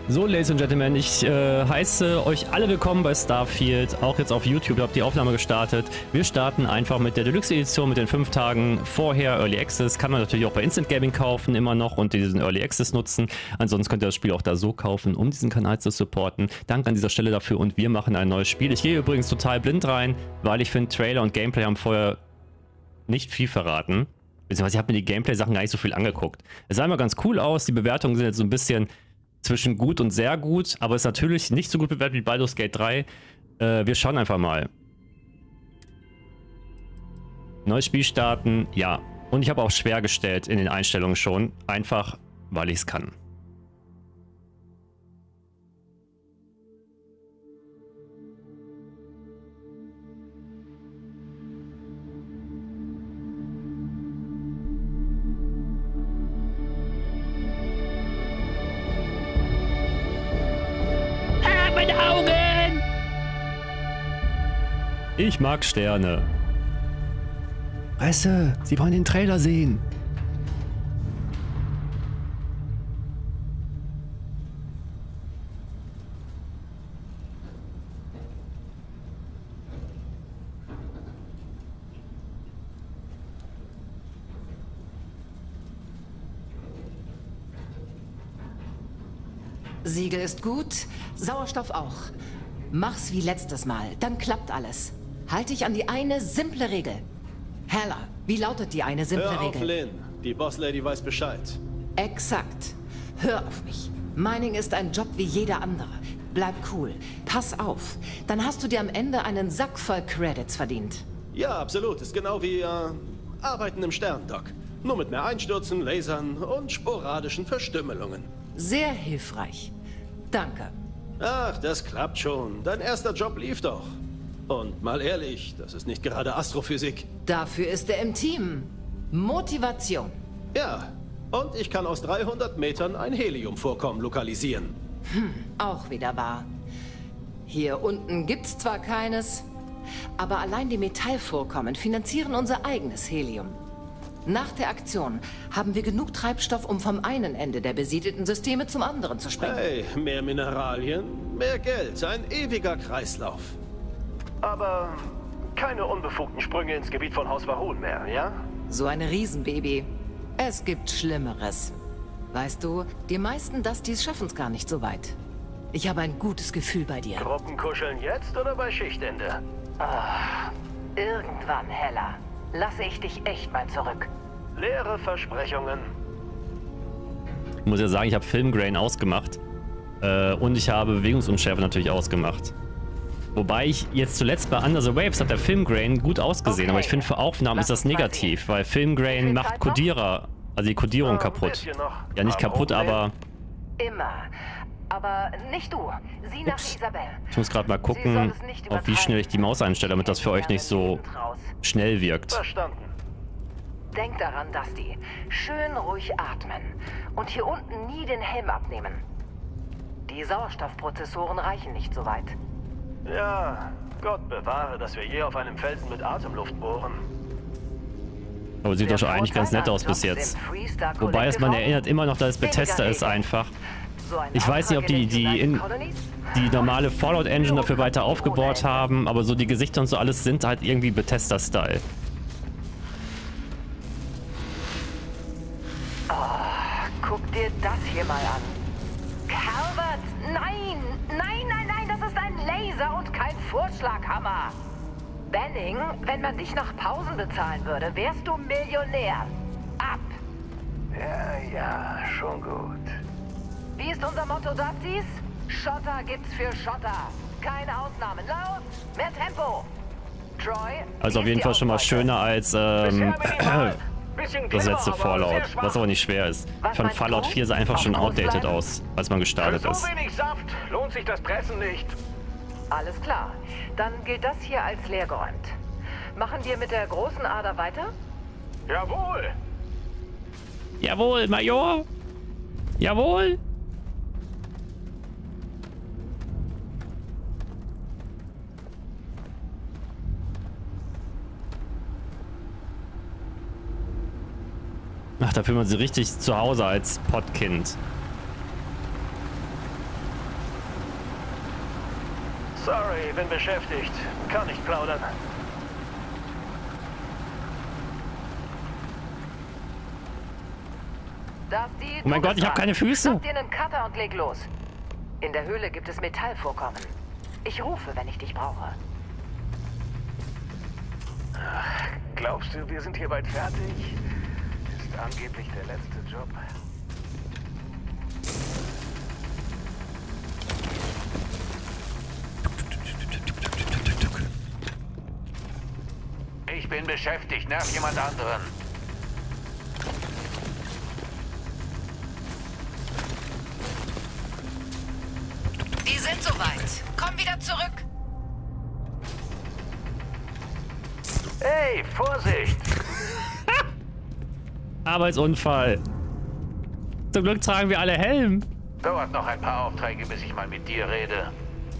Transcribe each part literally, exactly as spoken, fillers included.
So, Ladies and Gentlemen, ich äh, heiße euch alle willkommen bei Starfield, auch jetzt auf YouTube. Ich habe die Aufnahme gestartet. Wir starten einfach mit der Deluxe-Edition, mit den fünf Tagen vorher Early Access. Kann man natürlich auch bei Instant Gaming kaufen, immer noch, und diesen Early Access nutzen. Ansonsten könnt ihr das Spiel auch da so kaufen, um diesen Kanal zu supporten. Danke an dieser Stelle dafür und wir machen ein neues Spiel. Ich gehe übrigens total blind rein, weil ich finde, Trailer und Gameplay haben vorher nicht viel verraten. Beziehungsweise ich habe mir die Gameplay-Sachen gar nicht so viel angeguckt. Es sah immer ganz cool aus, die Bewertungen sind jetzt so ein bisschen zwischen gut und sehr gut, aber ist natürlich nicht so gut bewertet wie Baldur's Gate drei. Äh, wir schauen einfach mal. Neues Spiel starten, ja. Und ich habe auch schwer gestellt in den Einstellungen schon, einfach weil ich es kann. Ich mag Sterne. Presse, Sie wollen den Trailer sehen. Siegel ist gut, Sauerstoff auch. Mach's wie letztes Mal, dann klappt alles. Halte dich an die eine simple Regel. Heller, wie lautet die eine simple Hör auf, Regel? Lynn. Die Bosslady weiß Bescheid. Exakt. Hör auf mich. Mining ist ein Job wie jeder andere. Bleib cool. Pass auf. Dann hast du dir am Ende einen Sack voll Credits verdient. Ja, absolut. Ist genau wie äh, Arbeiten im Sterndock. Nur mit mehr Einstürzen, Lasern und sporadischen Verstümmelungen. Sehr hilfreich. Danke. Ach, das klappt schon. Dein erster Job lief doch. Und mal ehrlich, das ist nicht gerade Astrophysik. Dafür ist er im Team. Motivation. Ja, und ich kann aus dreihundert Metern ein Heliumvorkommen lokalisieren. Hm, auch wieder wahr. Hier unten gibt's zwar keines, aber allein die Metallvorkommen finanzieren unser eigenes Helium. Nach der Aktion haben wir genug Treibstoff, um vom einen Ende der besiedelten Systeme zum anderen zu springen. Hey, mehr Mineralien, mehr Geld, ein ewiger Kreislauf. Aber keine unbefugten Sprünge ins Gebiet von Haus Va'ruun mehr, ja? So ein Riesenbaby. Es gibt Schlimmeres. Weißt du, die meisten Dusties schaffen's gar nicht so weit. Ich habe ein gutes Gefühl bei dir. Gruppenkuscheln jetzt oder bei Schichtende? Ah, irgendwann, Heller, lasse ich dich echt mal zurück. Leere Versprechungen. Ich muss ja sagen, ich habe Filmgrain ausgemacht. Äh, und ich habe Bewegungsunschärfe natürlich ausgemacht. Wobei ich jetzt zuletzt bei Under the Waves hat der Filmgrain gut ausgesehen, okay. Aber ich finde für Aufnahmen ist das negativ, weil Filmgrain macht Codierer, also die Codierung oh, kaputt. Ja, nicht kaputt, aber... Immer. Aber nicht du. Sieh nach Isabel. Ich muss gerade mal gucken, auf wie schnell ich die Maus einstelle, damit das für euch nicht so schnell wirkt. Verstanden. Denk daran, Dusty. Schön ruhig atmen. Und hier unten nie den Helm abnehmen. Die Sauerstoffprozessoren reichen nicht so weit. Ja, Gott bewahre, dass wir je auf einem Felsen mit Atemluft bohren. Aber sieht doch schon eigentlich ganz nett aus bis jetzt. Wobei es man erinnert immer noch, dass es Bethesda ist einfach. Ich weiß nicht, ob die die, in, die normale Fallout-Engine dafür weiter aufgebaut haben, aber so die Gesichter und so alles sind halt irgendwie Bethesda-Style. Oh, guck dir das hier mal an. Calvert, nein, nein, nein, nein, das ist ein Laser und kein Vorschlaghammer. Benning, wenn man dich nach Pausen bezahlen würde, wärst du Millionär. Ab. Ja, ja, schon gut. Wie ist unser Motto, Dusties? Schotter gibt's für Schotter. Keine Ausnahmen. Los, mehr Tempo. Troy, also auf jeden Fall schon mal schöner als ähm, das letzte Fallout, was aber nicht schwer ist. Ich fand Fallout vier sah einfach schon outdated aus, als man gestartet ist. Für so wenig Saft lohnt sich das Pressen nicht. Alles klar. Dann gilt das hier als leergeräumt. Machen wir mit der großen Ader weiter? Jawohl. Jawohl, Major. Jawohl. Ach, da fühlt man sich richtig zu Hause als Pottkind. Sorry, bin beschäftigt. Kann nicht plaudern. Das die Oh mein Gott, ich habe keine Füße. Schnapp dir einen Cutter und leg los. In der Höhle gibt es Metallvorkommen. Ich rufe, wenn ich dich brauche. Glaubst du, wir sind hier bald fertig? Ist angeblich der letzte Job. Ich bin beschäftigt, nerv jemand anderen. Wir sind soweit. Komm wieder zurück. Hey, Vorsicht! Arbeitsunfall. Zum Glück tragen wir alle Helm. Dauert noch ein paar Aufträge, bis ich mal mit dir rede.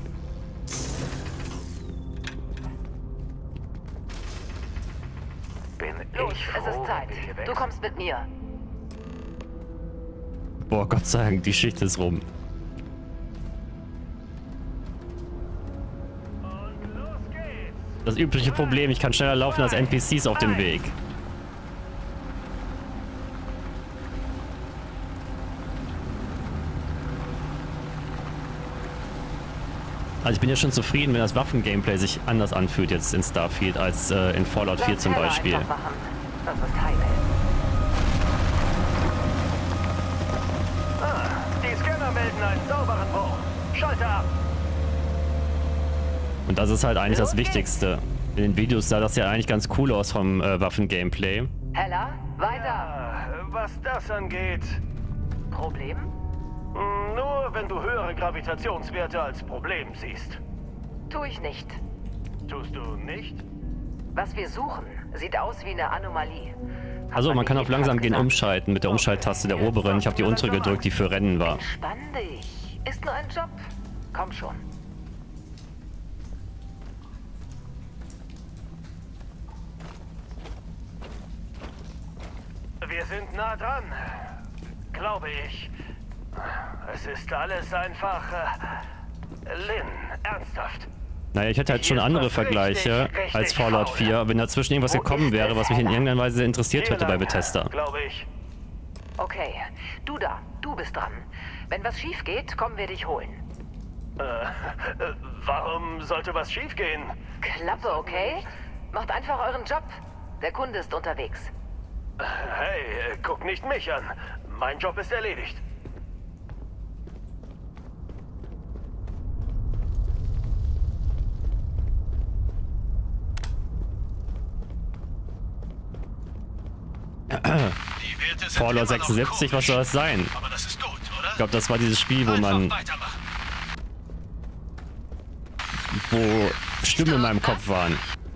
Bin Los, ich es froh, ist Zeit. wenn wir hier weg Du kommst mit mir. Boah, Gott sei Dank, die Schicht ist rum. Und los geht's! Das übliche Problem, ich kann schneller laufen als N P Cs auf dem Weg. Also ich bin ja schon zufrieden, wenn das Waffen-Gameplay sich anders anfühlt jetzt in Starfield als äh, in Fallout vier zum Lass Beispiel. Hella einfach machen. Das ist heile. Ah, die Scanner melden einen sauberen Bruch. Schalter ab! Und das ist halt eigentlich das Wichtigste. In den Videos sah das ja eigentlich ganz cool aus vom äh, Waffen-Gameplay. Hella, weiter. Ah, was das angeht, Problem? hm, nur wenn du höhere Gravitationswerte als Problem siehst. Tu ich nicht. Tust du nicht? Was wir suchen, sieht aus wie eine Anomalie. Hat Also man nicht kann auf jedenfalls langsam gehen gesagt. umschalten mit der Umschalttaste der oberen. Ich habe die untere gedrückt, die für Rennen war. Entspann dich. Ist nur ein Job. Komm schon. Wir sind nah dran, glaube ich. Es ist alles einfach... Äh, Lynn, ernsthaft. Naja, ich hätte halt schon andere Vergleiche als Fallout vier, wenn dazwischen irgendwas gekommen wäre, was mich in irgendeiner Weise interessiert hätte bei Bethesda. Glaube ich. Okay, du da. Du bist dran. Wenn was schief geht, kommen wir dich holen. Äh, äh, warum sollte was schiefgehen? Klappe, okay? Macht einfach euren Job. Der Kunde ist unterwegs. Hey, äh, guck nicht mich an. Mein Job ist erledigt. Fallout sechsundsiebzig, was soll das sein? Aber das ist gut, oder? Ich glaube, das war dieses Spiel, wo man... wo Stimmen in meinem Kopf waren.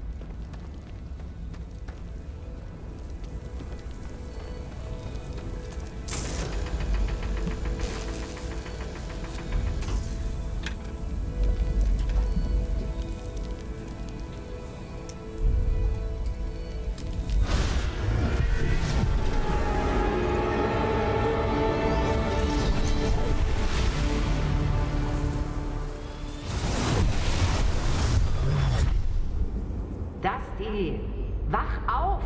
Dusty, wach auf!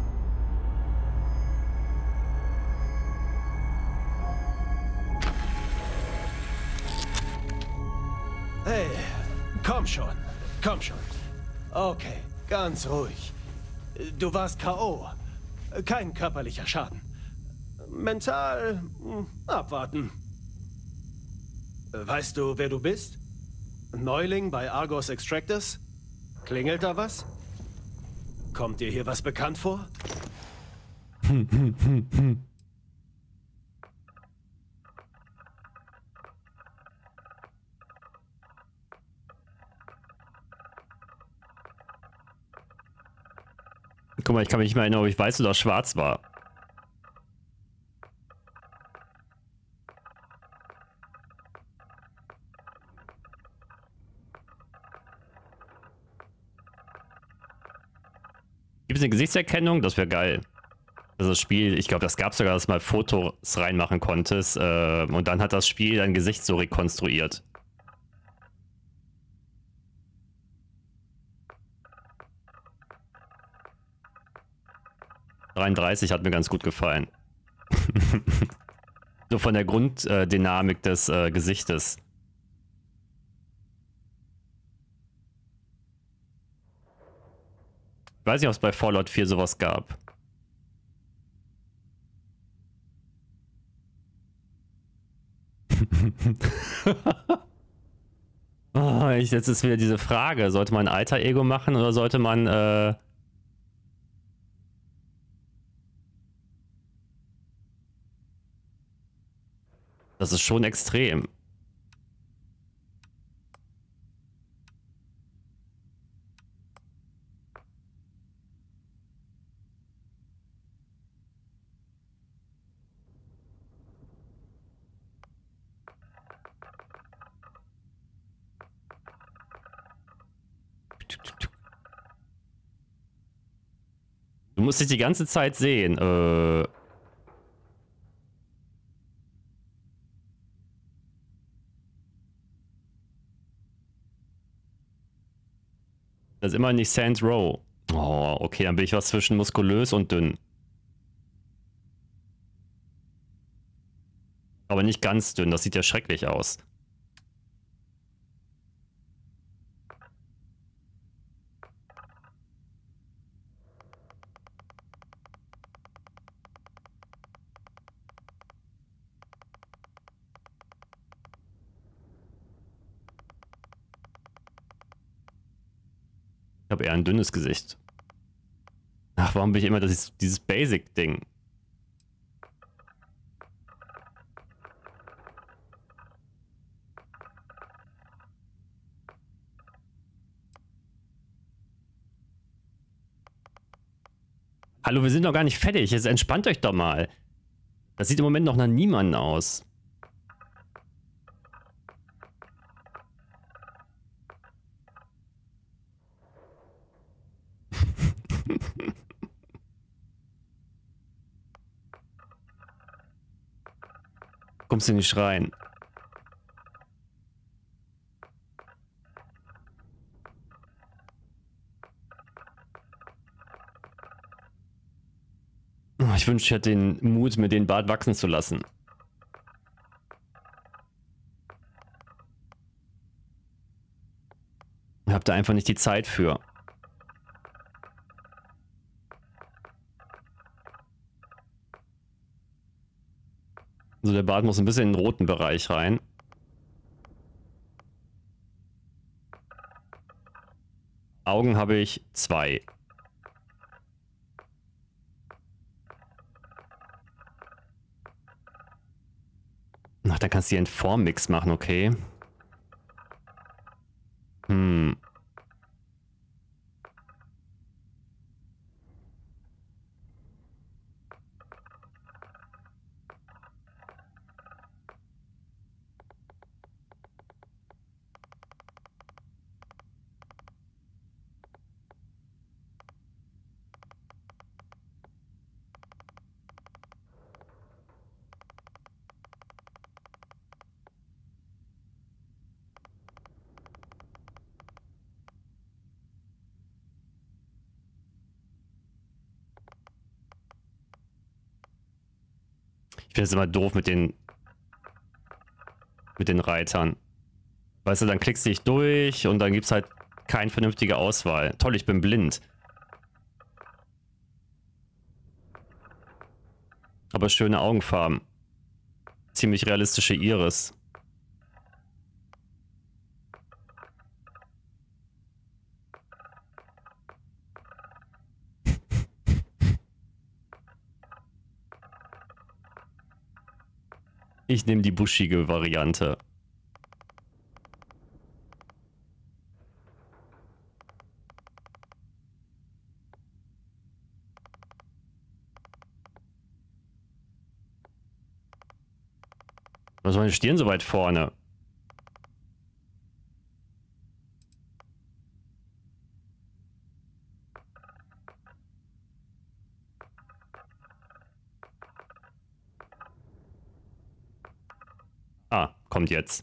Hey, komm schon. Komm schon. Okay, ganz ruhig. Du warst K O Kein körperlicher Schaden. Mental... hm, abwarten. Weißt du, wer du bist? Neuling bei Argos Extractors? Klingelt da was? Kommt dir hier was bekannt vor? Guck mal, ich kann mich nicht mehr erinnern, ob ich weiß oder schwarz war. Gibt es eine Gesichtserkennung? Das wäre geil. Also das Spiel, ich glaube, das gab es sogar, dass du mal Fotos reinmachen konntest. Äh, und dann hat das Spiel dein Gesicht so rekonstruiert. dreiunddreißig hat mir ganz gut gefallen. So von der Grunddynamik des äh, Gesichtes. Ich weiß nicht, ob es bei Fallout vier sowas gab. Oh, ich, jetzt ist wieder diese Frage. Sollte man ein Alter-Ego machen oder sollte man... Äh das ist schon extrem. Du musst dich die ganze Zeit sehen. Äh... Das ist immer nicht Sand Row. Oh, okay, dann bin ich was zwischen muskulös und dünn. Aber nicht ganz dünn, das sieht ja schrecklich aus. Ich habe eher ein dünnes Gesicht. Ach, warum bin ich immer das, dieses Basic-Ding? Hallo, wir sind noch gar nicht fertig. Jetzt entspannt euch doch mal. Das sieht im Moment noch nach niemandem aus. Kommst du nicht rein? Ich wünschte, ich hätte den Mut, mir den Bart wachsen zu lassen. Ich habe da einfach nicht die Zeit für. Also der Bart muss ein bisschen in den roten Bereich rein. Augen habe ich zwei. Ach, dann kannst du hier einen Formmix machen, okay. Hm. Ich finde es immer doof mit den mit den Reitern. Weißt du, dann klickst du dich durch und dann gibt es halt keine vernünftige Auswahl. Toll, ich bin blind. Aber schöne Augenfarben. Ziemlich realistische Iris. Ich nehme die buschige Variante. Was war meine Stirn so weit vorne? Ah, kommt jetzt.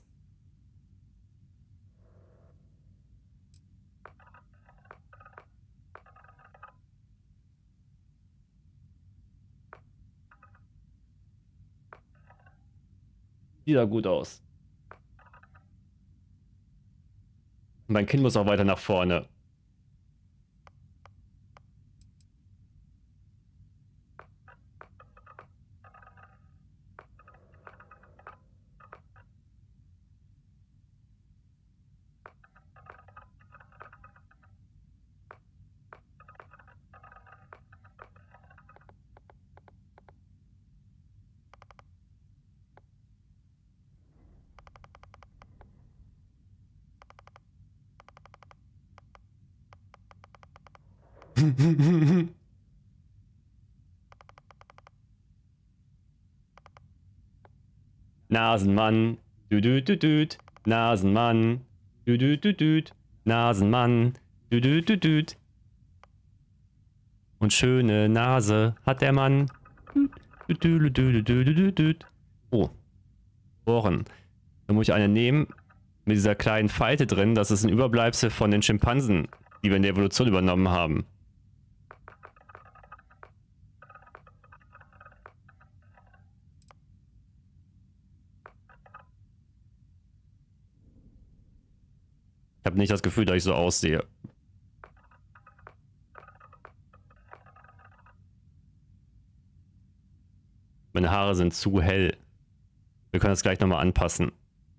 Sieht da gut aus. Mein Kind muss auch weiter nach vorne. Nasenmann, du du du du, Nasenmann, du du du du, Nasenmann, du du du du. Und schöne Nase hat der Mann. Oh, Ohren. Da muss ich eine nehmen mit dieser kleinen Falte drin. Das ist ein Überbleibsel von den Schimpansen, die wir in der Evolution übernommen haben. Ich habe nicht das Gefühl, dass ich so aussehe. Meine Haare sind zu hell. Wir können das gleich nochmal anpassen.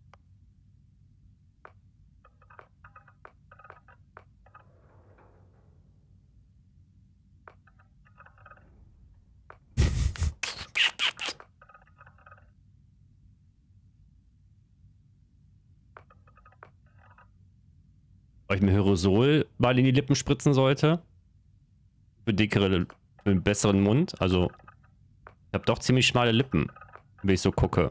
Ob ich mir Aerosol mal in die Lippen spritzen sollte. Für dickere, für einen besseren Mund. Also, ich habe doch ziemlich schmale Lippen, wenn ich so gucke.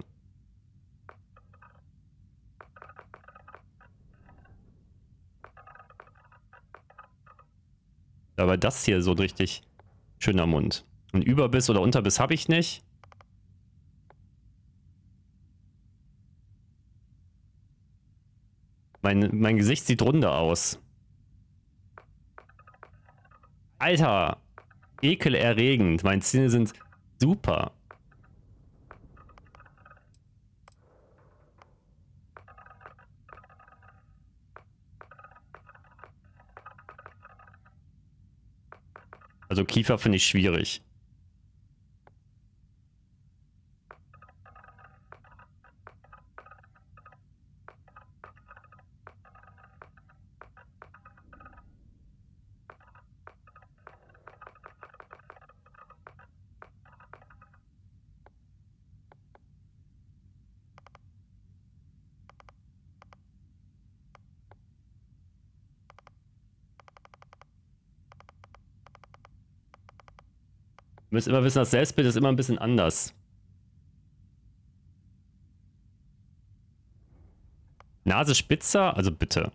Aber das hier so ein richtig schöner Mund. Und Überbiss oder Unterbiss habe ich nicht. Mein, mein Gesicht sieht runder aus. Alter! Ekelerregend. Meine Zähne sind super. Also Kiefer finde ich schwierig. Ihr müsst immer wissen, das Selbstbild ist immer ein bisschen anders. Nase spitzer? Also bitte.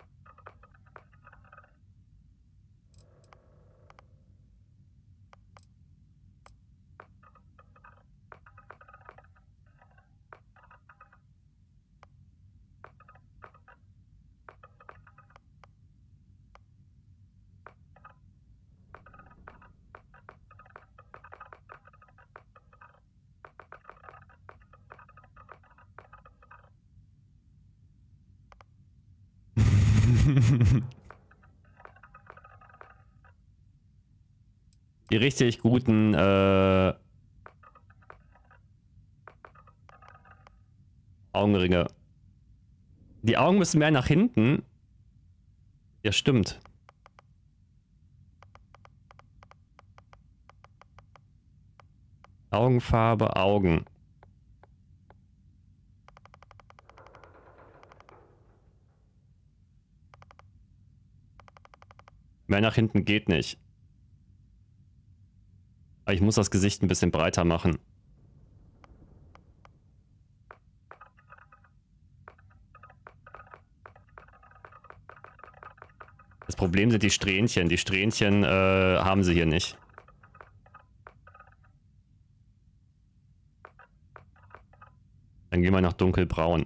Die richtig guten äh, Augenringe. Die Augen müssen mehr nach hinten. Ja, stimmt. Augenfarbe, Augen. Mehr nach hinten geht nicht. Aber ich muss das Gesicht ein bisschen breiter machen. Das Problem sind die Strähnchen. Die Strähnchen äh, haben sie hier nicht. Dann gehen wir nach dunkelbraun.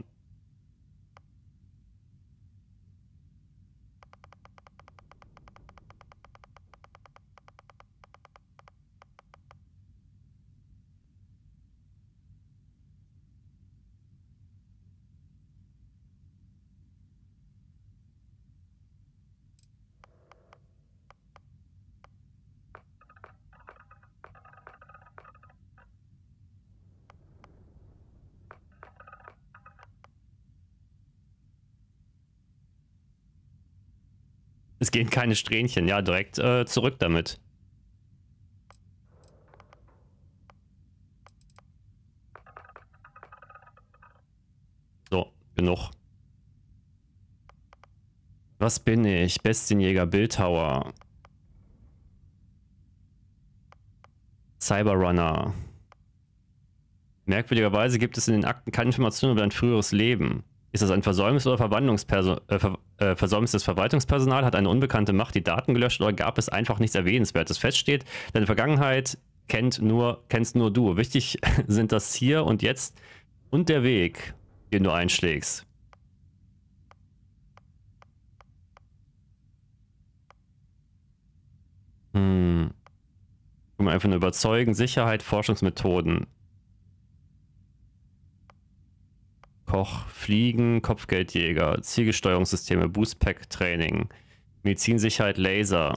Es gehen keine Strähnchen. Ja, direkt äh, zurück damit. So, genug. Was bin ich? Bestienjäger, Bildhauer. Cyberrunner. Merkwürdigerweise gibt es in den Akten keine Informationen über ein früheres Leben. Ist das ein Versäumnis oder Verwandlungsperso äh, Ver äh, Versäumnis des Verwaltungspersonals? Hat eine unbekannte Macht die Daten gelöscht oder gab es einfach nichts Erwähnenswertes? Feststeht, deine Vergangenheit kennt nur, kennst nur du. Wichtig sind das Hier und Jetzt und der Weg, den du einschlägst. Hm. Um einfach nur überzeugen, Sicherheit, Forschungsmethoden. Koch, Fliegen, Kopfgeldjäger, Zielgesteuerungssysteme, Boostpack-Training, Medizinsicherheit, Laser.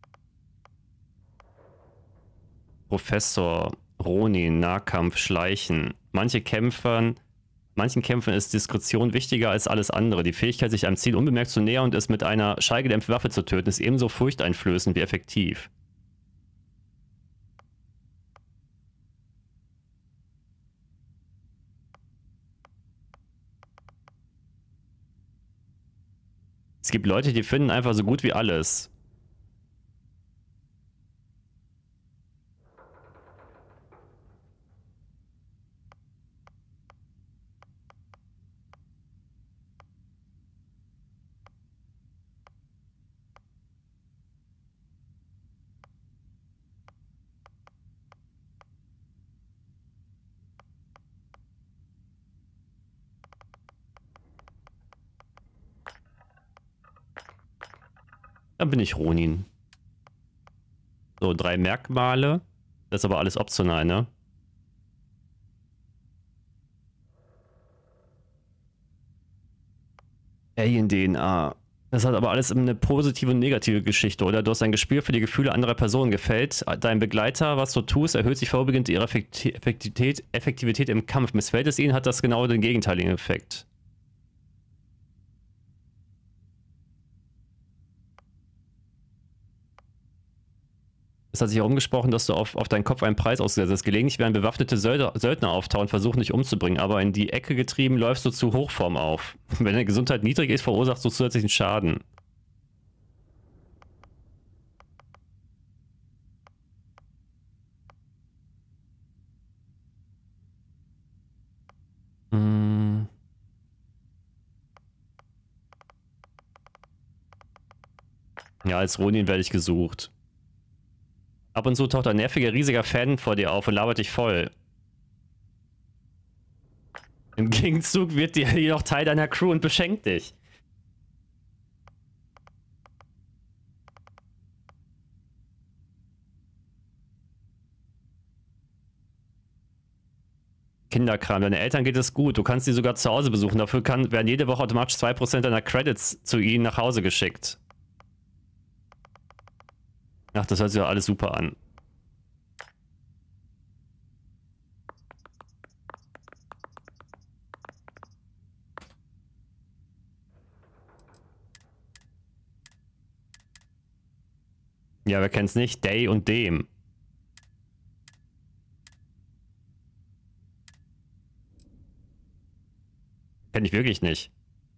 Professor, Ronin, Nahkampf, Schleichen. Manche Kämpfern, manchen Kämpfern ist Diskretion wichtiger als alles andere. Die Fähigkeit, sich einem Ziel unbemerkt zu nähern und es mit einer schallgedämpften Waffe zu töten, ist ebenso furchteinflößend wie effektiv. Es gibt Leute, die finden einfach so gut wie alles. Dann bin ich Ronin. So, drei Merkmale. Das ist aber alles optional, ne? Alien-D N A. Das hat aber alles eine positive und negative Geschichte, oder? Du hast ein Gespür für die Gefühle anderer Personen. Gefällt deinem Begleiter, was du tust, erhöht sich vorübergehend ihre Effektivität, Effektivität im Kampf. Missfällt es ihnen, hat das genau den gegenteiligen Effekt. Es hat sich herumgesprochen, dass du auf, auf deinen Kopf einen Preis ausgesetzt hast. Gelegentlich werden bewaffnete Söldner, Söldner auftauchen und versuchen dich umzubringen, aber in die Ecke getrieben läufst du zu Hochform auf. Wenn deine Gesundheit niedrig ist, verursachst du zusätzlichen Schaden. Hm. Ja, als Ronin werde ich gesucht. Ab und zu taucht ein nerviger, riesiger Fan vor dir auf und labert dich voll. Im Gegenzug wird dir jedoch Teil deiner Crew und beschenkt dich. Kinderkram, deine Eltern geht es gut, du kannst sie sogar zu Hause besuchen. Dafür kann, werden jede Woche automatisch zwei Prozent deiner Credits zu ihnen nach Hause geschickt. Ach, das hört sich doch alles super an. Ja, wer kennt's nicht? Day und dem. Kenn ich wirklich nicht.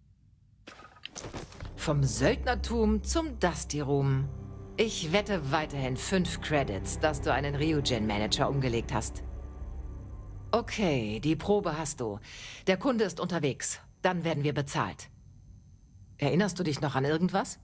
Vom Söldnertum zum Dusty Room. Ich wette weiterhin fünf Credits, dass du einen Ryujin-Manager umgelegt hast. Okay, die Probe hast du. Der Kunde ist unterwegs. Dann werden wir bezahlt. Erinnerst du dich noch an irgendwas?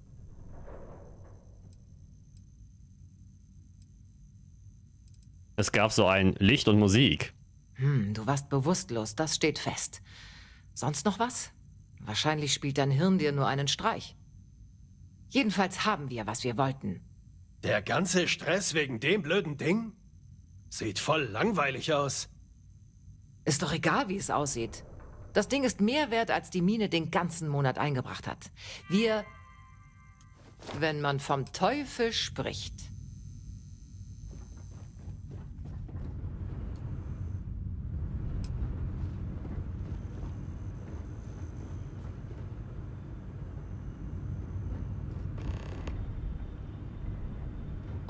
Es gab so ein Licht und Musik. Hm, du warst bewusstlos, das steht fest. Sonst noch was? Wahrscheinlich spielt dein Hirn dir nur einen Streich. Jedenfalls haben wir, was wir wollten. Der ganze Stress wegen dem blöden Ding? Sieht voll langweilig aus. Ist doch egal, wie es aussieht. Das Ding ist mehr wert, als die Mine den ganzen Monat eingebracht hat. Wir... Wenn man vom Teufel spricht.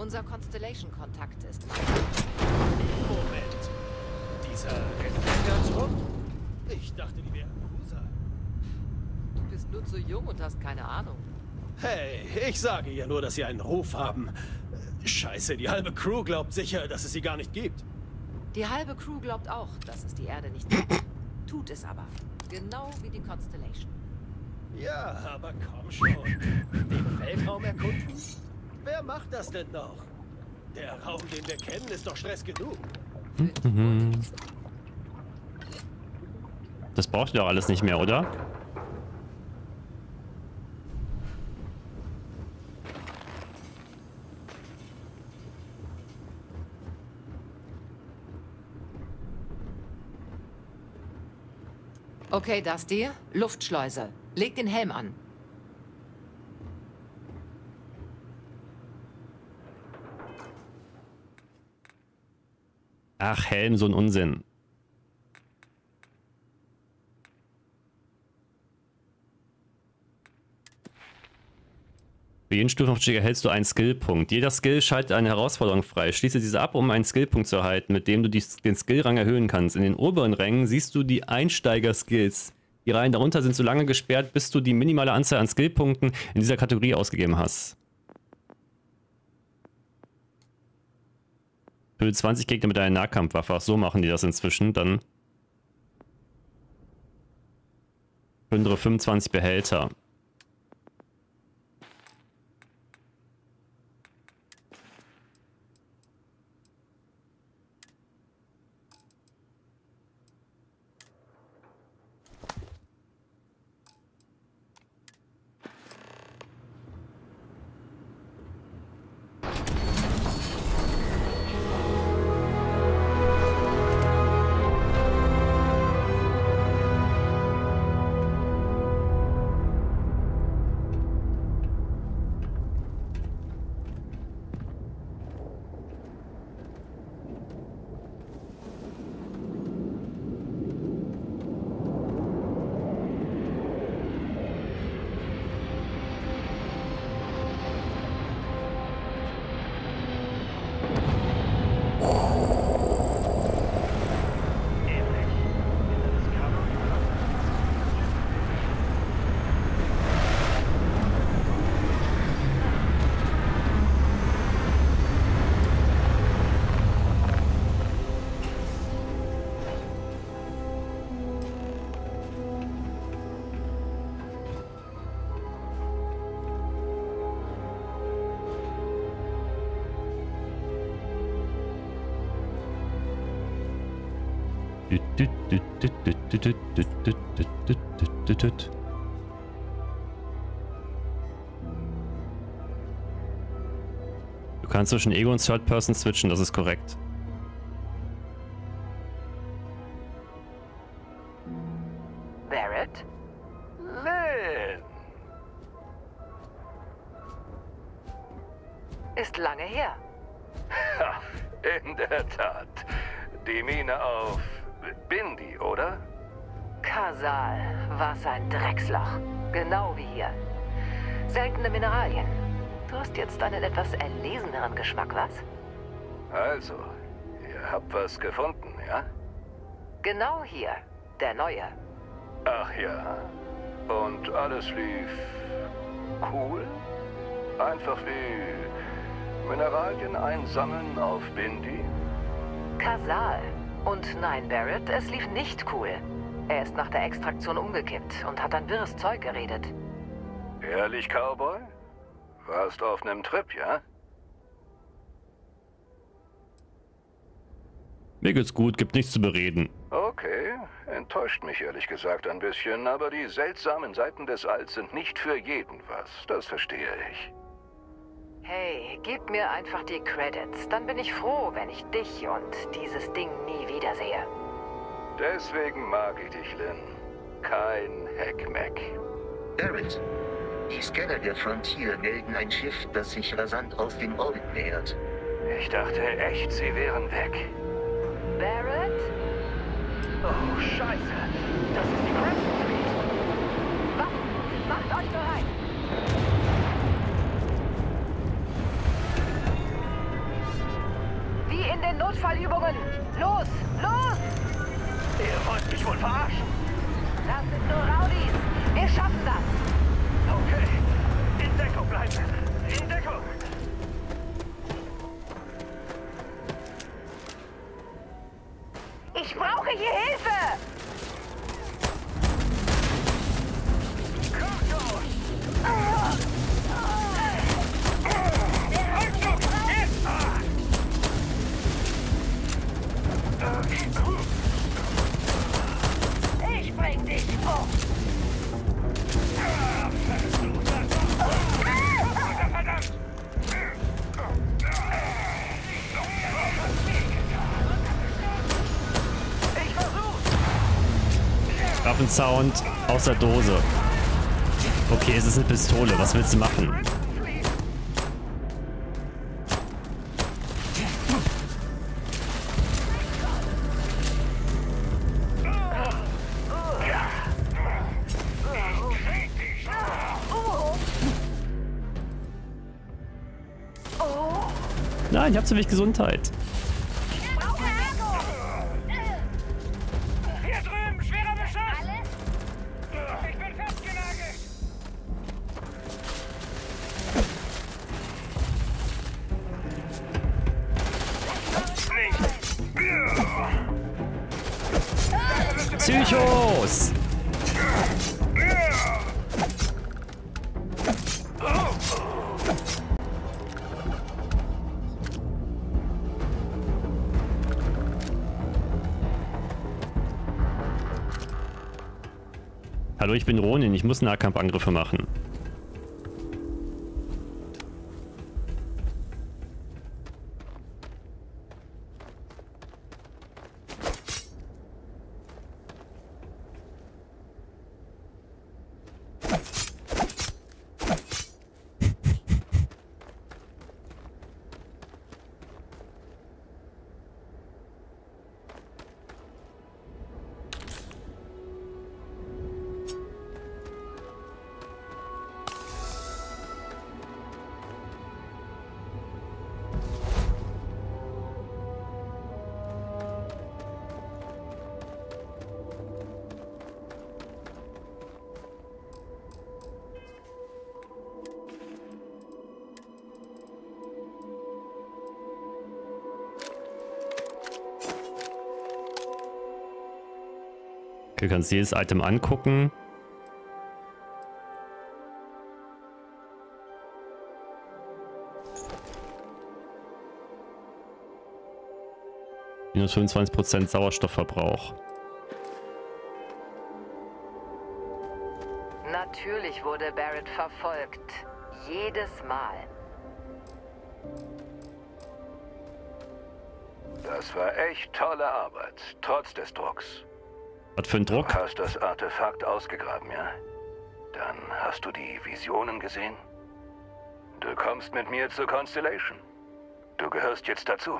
Unser Constellation-Kontakt ist... Moment. Dieser Entdecker-Trupp? Ich dachte, die wären Cruiser. Du bist nur zu jung und hast keine Ahnung. Hey, ich sage ja nur, dass sie einen Ruf haben. Scheiße, die halbe Crew glaubt sicher, dass es sie gar nicht gibt. Die halbe Crew glaubt auch, dass es die Erde nicht gibt. Tut es aber. Genau wie die Constellation. Ja, aber komm schon. Den Weltraum erkunden? Wer macht das denn noch? Der Raum, den wir kennen, ist doch Stress genug. Mhm. Das braucht ihr doch alles nicht mehr, oder? Okay, Dusty. Luftschleuse. Leg den Helm an. Ach, Helm, so ein Unsinn. Für jeden Stufenaufstieg erhältst du einen Skillpunkt. Jeder Skill schaltet eine Herausforderung frei. Schließe diese ab, um einen Skillpunkt zu erhalten, mit dem du die, den Skillrang erhöhen kannst. In den oberen Rängen siehst du die Einsteiger-Skills. Die Reihen darunter sind so lange gesperrt, bis du die minimale Anzahl an Skillpunkten in dieser Kategorie ausgegeben hast. Töte zwanzig Gegner mit einer Nahkampfwaffe. Ach, so machen die das inzwischen. Dann plündere fünfundzwanzig Behälter. Du kannst zwischen Ego und Third Person switchen, das ist korrekt. Barrett? Lynn! Ist lange her. Ha, in der Tat. Die Mine auf Bindi, oder? Kasal, was ein Drecksloch. Genau wie hier. Seltene Mineralien. Du hast jetzt einen etwas erleseneren Geschmack, was? Also, ihr habt was gefunden, ja? Genau hier. Der neue. Ach ja. Und alles lief cool? Einfach wie Mineralien einsammeln auf Bindi? Kasal. Und nein, Barrett, es lief nicht cool. Er ist nach der Extraktion umgekippt und hat ein wirres Zeug geredet. Ehrlich, Cowboy? Warst auf nem Trip, ja? Mir geht's gut, gibt nichts zu bereden. Okay, enttäuscht mich ehrlich gesagt ein bisschen, aber die seltsamen Seiten des Alls sind nicht für jeden was, das verstehe ich. Hey, gib mir einfach die Credits, dann bin ich froh, wenn ich dich und dieses Ding nie wiedersehe. Deswegen mag ich dich, Lynn. Kein Heckmeck. Barrett, die Scanner der Frontier melden ein Schiff, das sich rasant auf den Orbit nähert. Ich dachte echt, sie wären weg. Barrett? Oh, Scheiße. Das ist die Crimson Fleet. Waffen, macht euch bereit. Notfallübungen! Los, los! Ihr wollt mich wohl verarschen? Das sind nur Rowdies! Wir schaffen das! Okay, in Deckung bleiben! In Deckung! Ich brauche hier Hilfe! Ich bring dich um! Verdammt! Ich versuch's! Waffensound aus der Dose. Okay, es ist eine Pistole. Was willst du machen? Nein, ich hab zu wenig Gesundheit. Hier drüben, schwerer Beschuss! Ich bin festgenagelt! Psychos! Hallo, ich bin Ronin. Ich muss Nahkampfangriffe machen. Du kannst jedes Item angucken. Minus fünfundzwanzig Prozent Sauerstoffverbrauch. Natürlich wurde Barrett verfolgt. Jedes Mal. Das war echt tolle Arbeit, trotz des Drucks. Was für ein Druck? Du hast das Artefakt ausgegraben, ja? Dann hast du die Visionen gesehen? Du kommst mit mir zur Constellation. Du gehörst jetzt dazu.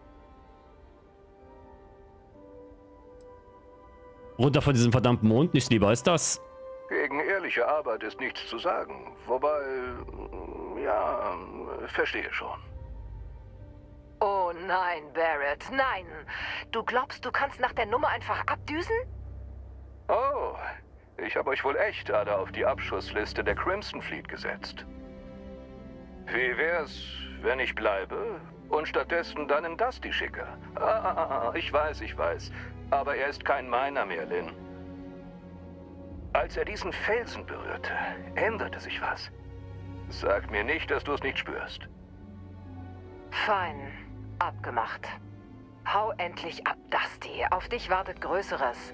Runter von diesem verdammten Mond, nichts lieber als das. Gegen ehrliche Arbeit ist nichts zu sagen. Wobei, ja, verstehe schon. Oh nein, Barrett, nein. Du glaubst, du kannst nach der Nummer einfach abdüsen? Oh, ich habe euch wohl echt alle auf die Abschussliste der Crimson Fleet gesetzt. Wie wär's, wenn ich bleibe und stattdessen deinen Dusty schicke? Ah, ich weiß, ich weiß. Aber er ist kein Miner mehr, Lin. Als er diesen Felsen berührte, änderte sich was. Sag mir nicht, dass du es nicht spürst. Fein. Abgemacht. Hau endlich ab, Dusty. Auf dich wartet Größeres.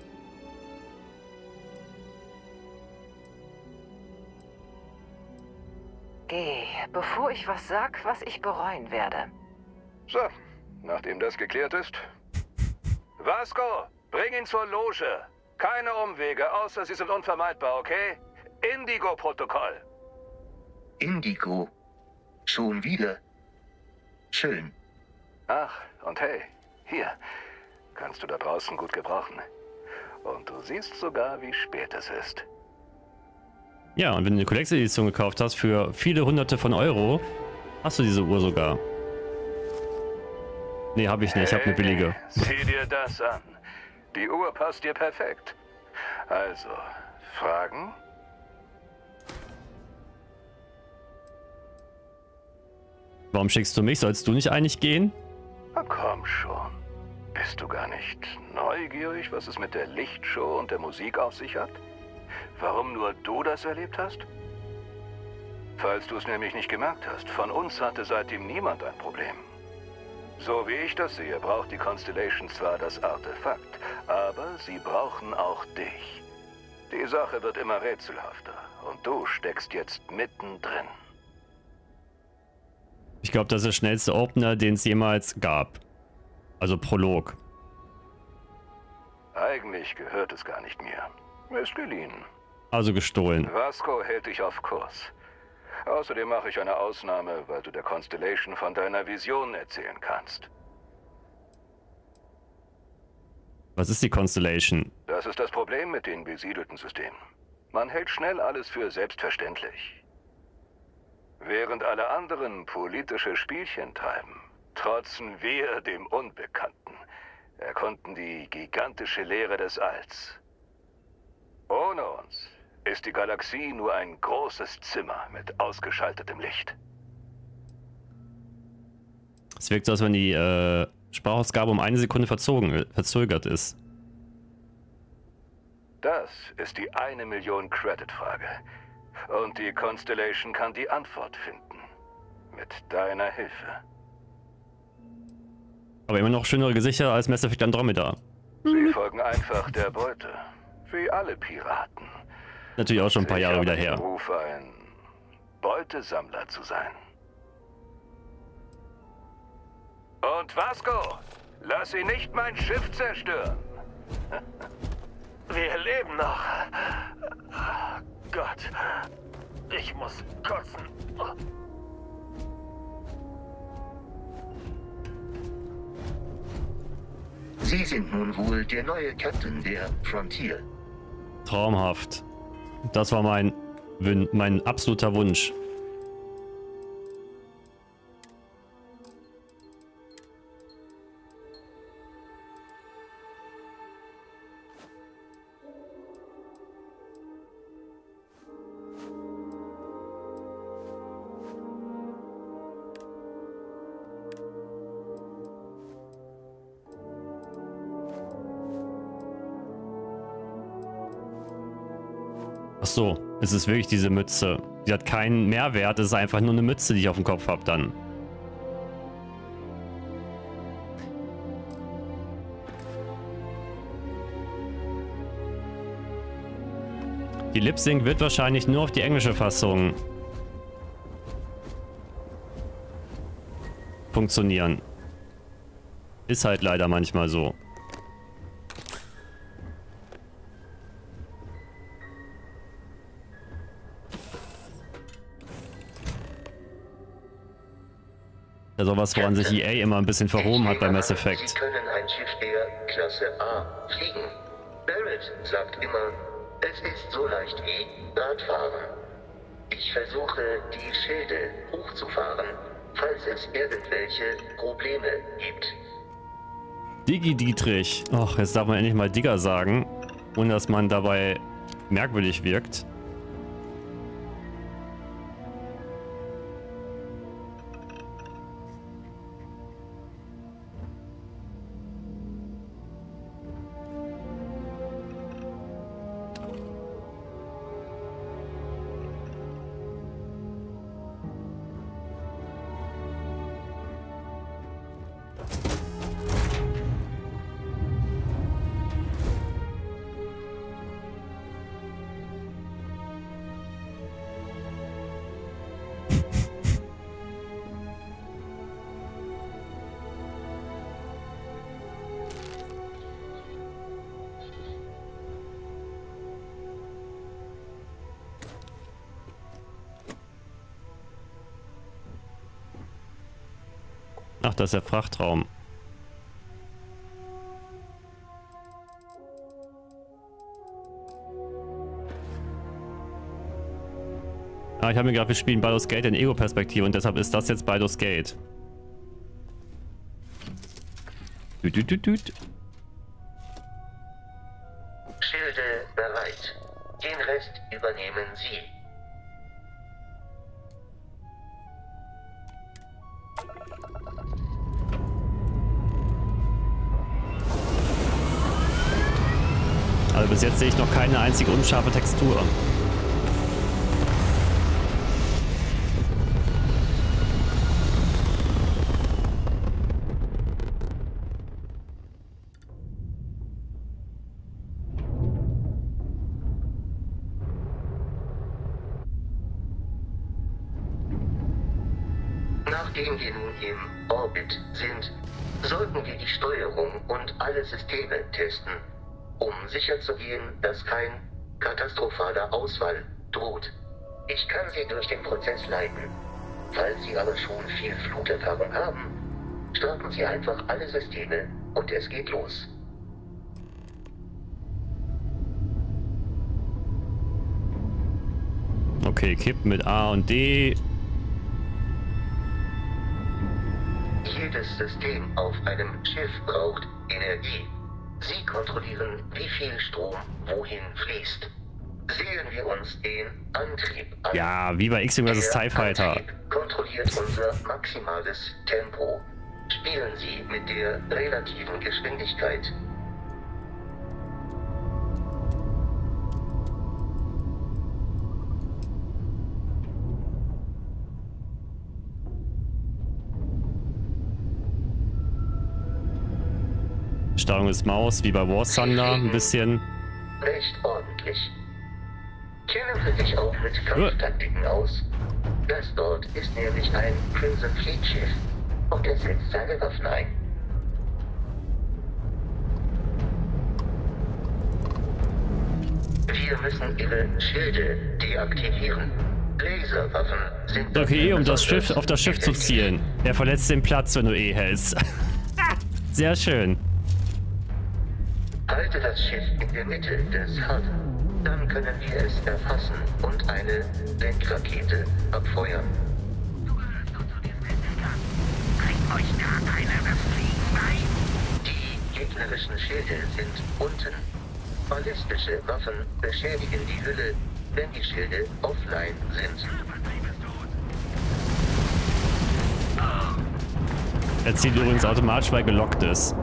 Geh, bevor ich was sag, was ich bereuen werde. So, nachdem das geklärt ist. Vasco, bring ihn zur Loge. Keine Umwege, außer sie sind unvermeidbar, okay? Indigo-Protokoll. Indigo? Schon wieder? Schön. Ach, und hey, hier. Kannst du da draußen gut gebrauchen. Und du siehst sogar, wie spät es ist. Ja, und wenn du eine Collector-Edition gekauft hast für viele hunderte von Euro, hast du diese Uhr sogar. Nee, habe ich nicht. Ich habe eine billige. Sieh dir das an. Die Uhr passt dir perfekt. Also, Fragen? Warum schickst du mich? Sollst du nicht eigentlich gehen? Na komm schon. Bist du gar nicht neugierig, was es mit der Lichtshow und der Musik auf sich hat? Warum nur du das erlebt hast? Falls du es nämlich nicht gemerkt hast, von uns hatte seitdem niemand ein Problem. So wie ich das sehe, braucht die Constellation zwar das Artefakt, aber sie brauchen auch dich. Die Sache wird immer rätselhafter und du steckst jetzt mittendrin. Ich glaube, das ist der schnellste Opener, den es jemals gab. Also Prolog. Eigentlich gehört es gar nicht mir. Ist geliehen. Also gestohlen. Vasco hält dich auf Kurs. Außerdem mache ich eine Ausnahme, weil du der Constellation von deiner Vision erzählen kannst. Was ist die Constellation? Das ist das Problem mit den besiedelten Systemen. Man hält schnell alles für selbstverständlich. Während alle anderen politische Spielchen treiben, trotzen wir dem Unbekannten, erkunden die gigantische Leere des Alls. Ohne uns ist die Galaxie nur ein großes Zimmer mit ausgeschaltetem Licht. Es wirkt so, als wenn die äh, Sprachausgabe um eine Sekunde verzogen, verzögert ist. Das ist die eine Million Credit-Frage. Und die Constellation kann die Antwort finden. Mit deiner Hilfe. Aber immer noch schönere Gesichter als Mass Effect Andromeda. Sie folgen einfach der Beute. Wie alle Piraten. Natürlich auch schon ein paar Jahre wieder her. Ich Ruf, ein Beutesammler zu sein. Und Vasco, lass sie nicht mein Schiff zerstören. Wir leben noch. Gott, ich muss kotzen. Sie sind nun wohl der neue Captain der Frontier. Traumhaft. Das war mein, mein absoluter Wunsch. Ach so, es ist wirklich diese Mütze. Die hat keinen Mehrwert, es ist einfach nur eine Mütze, die ich auf dem Kopf habe dann. Die Lip-Sync wird wahrscheinlich nur auf die englische Fassung funktionieren. Ist halt leider manchmal so. Also was, woran sich E A immer ein bisschen verhoben hat bei Mass Effect. Sie können ein Schiff der Klasse A fliegen. Barrett sagt immer, es ist so leicht wie Radfahren. Ich versuche, die Schilde hochzufahren, falls es irgendwelche Probleme gibt. Digi Dietrich. Och, jetzt darf man endlich mal Digger sagen, ohne dass man dabei merkwürdig wirkt. Ach, das ist der Frachtraum. Ah, ich habe mir gedacht, wir spielen Baldur's Gate in Ego-Perspektive und deshalb ist das jetzt Baldur's Gate. Düt, düt, düt, düt. Schilde bereit. Den Rest übernehmen Sie. Also bis jetzt sehe ich noch keine einzige unscharfe Textur. Nachdem wir nun im Orbit sind, sollten wir die Steuerung und alle Systeme testen, um sicherzugehen, dass kein katastrophaler Ausfall droht. Ich kann Sie durch den Prozess leiten. Falls Sie aber schon viel Fluterfahrung haben, starten Sie einfach alle Systeme und es geht los. Okay, kippen mit A und D. Jedes System auf einem Schiff braucht Energie. Sie kontrollieren, wie viel Strom wohin fließt. Sehen wir uns den Antrieb an. Ja, wie bei X-Wing versus. TIE Fighter. Antrieb kontrolliert unser maximales Tempo. Spielen Sie mit der relativen Geschwindigkeit. Steuerung ist Maus, wie bei War Thunder, ein bisschen. Recht ordentlich. Kennen Sie sich auch mit Kampftaktiken aus? Das dort ist nämlich ein Crimson Fleet Schiff und er setzt seine Waffen ein. Wir müssen Ihre Schilde deaktivieren. Laserwaffen sind... Okay, um das Schiff auf das Schiff zu zielen. Er verletzt den Platz, wenn du E hältst. Sehr schön. Halte das Schiff in der Mitte des H U D. Dann können wir es erfassen und eine Deckrakete abfeuern. Du gehörst doch zu diesem Entdeckern. Bringt euch gar keiner das Fliegen bei? Die gegnerischen Schilde sind unten. Ballistische Waffen beschädigen die Hülle, wenn die Schilde offline sind. Er zieht übrigens automatisch, weil gelockt ist.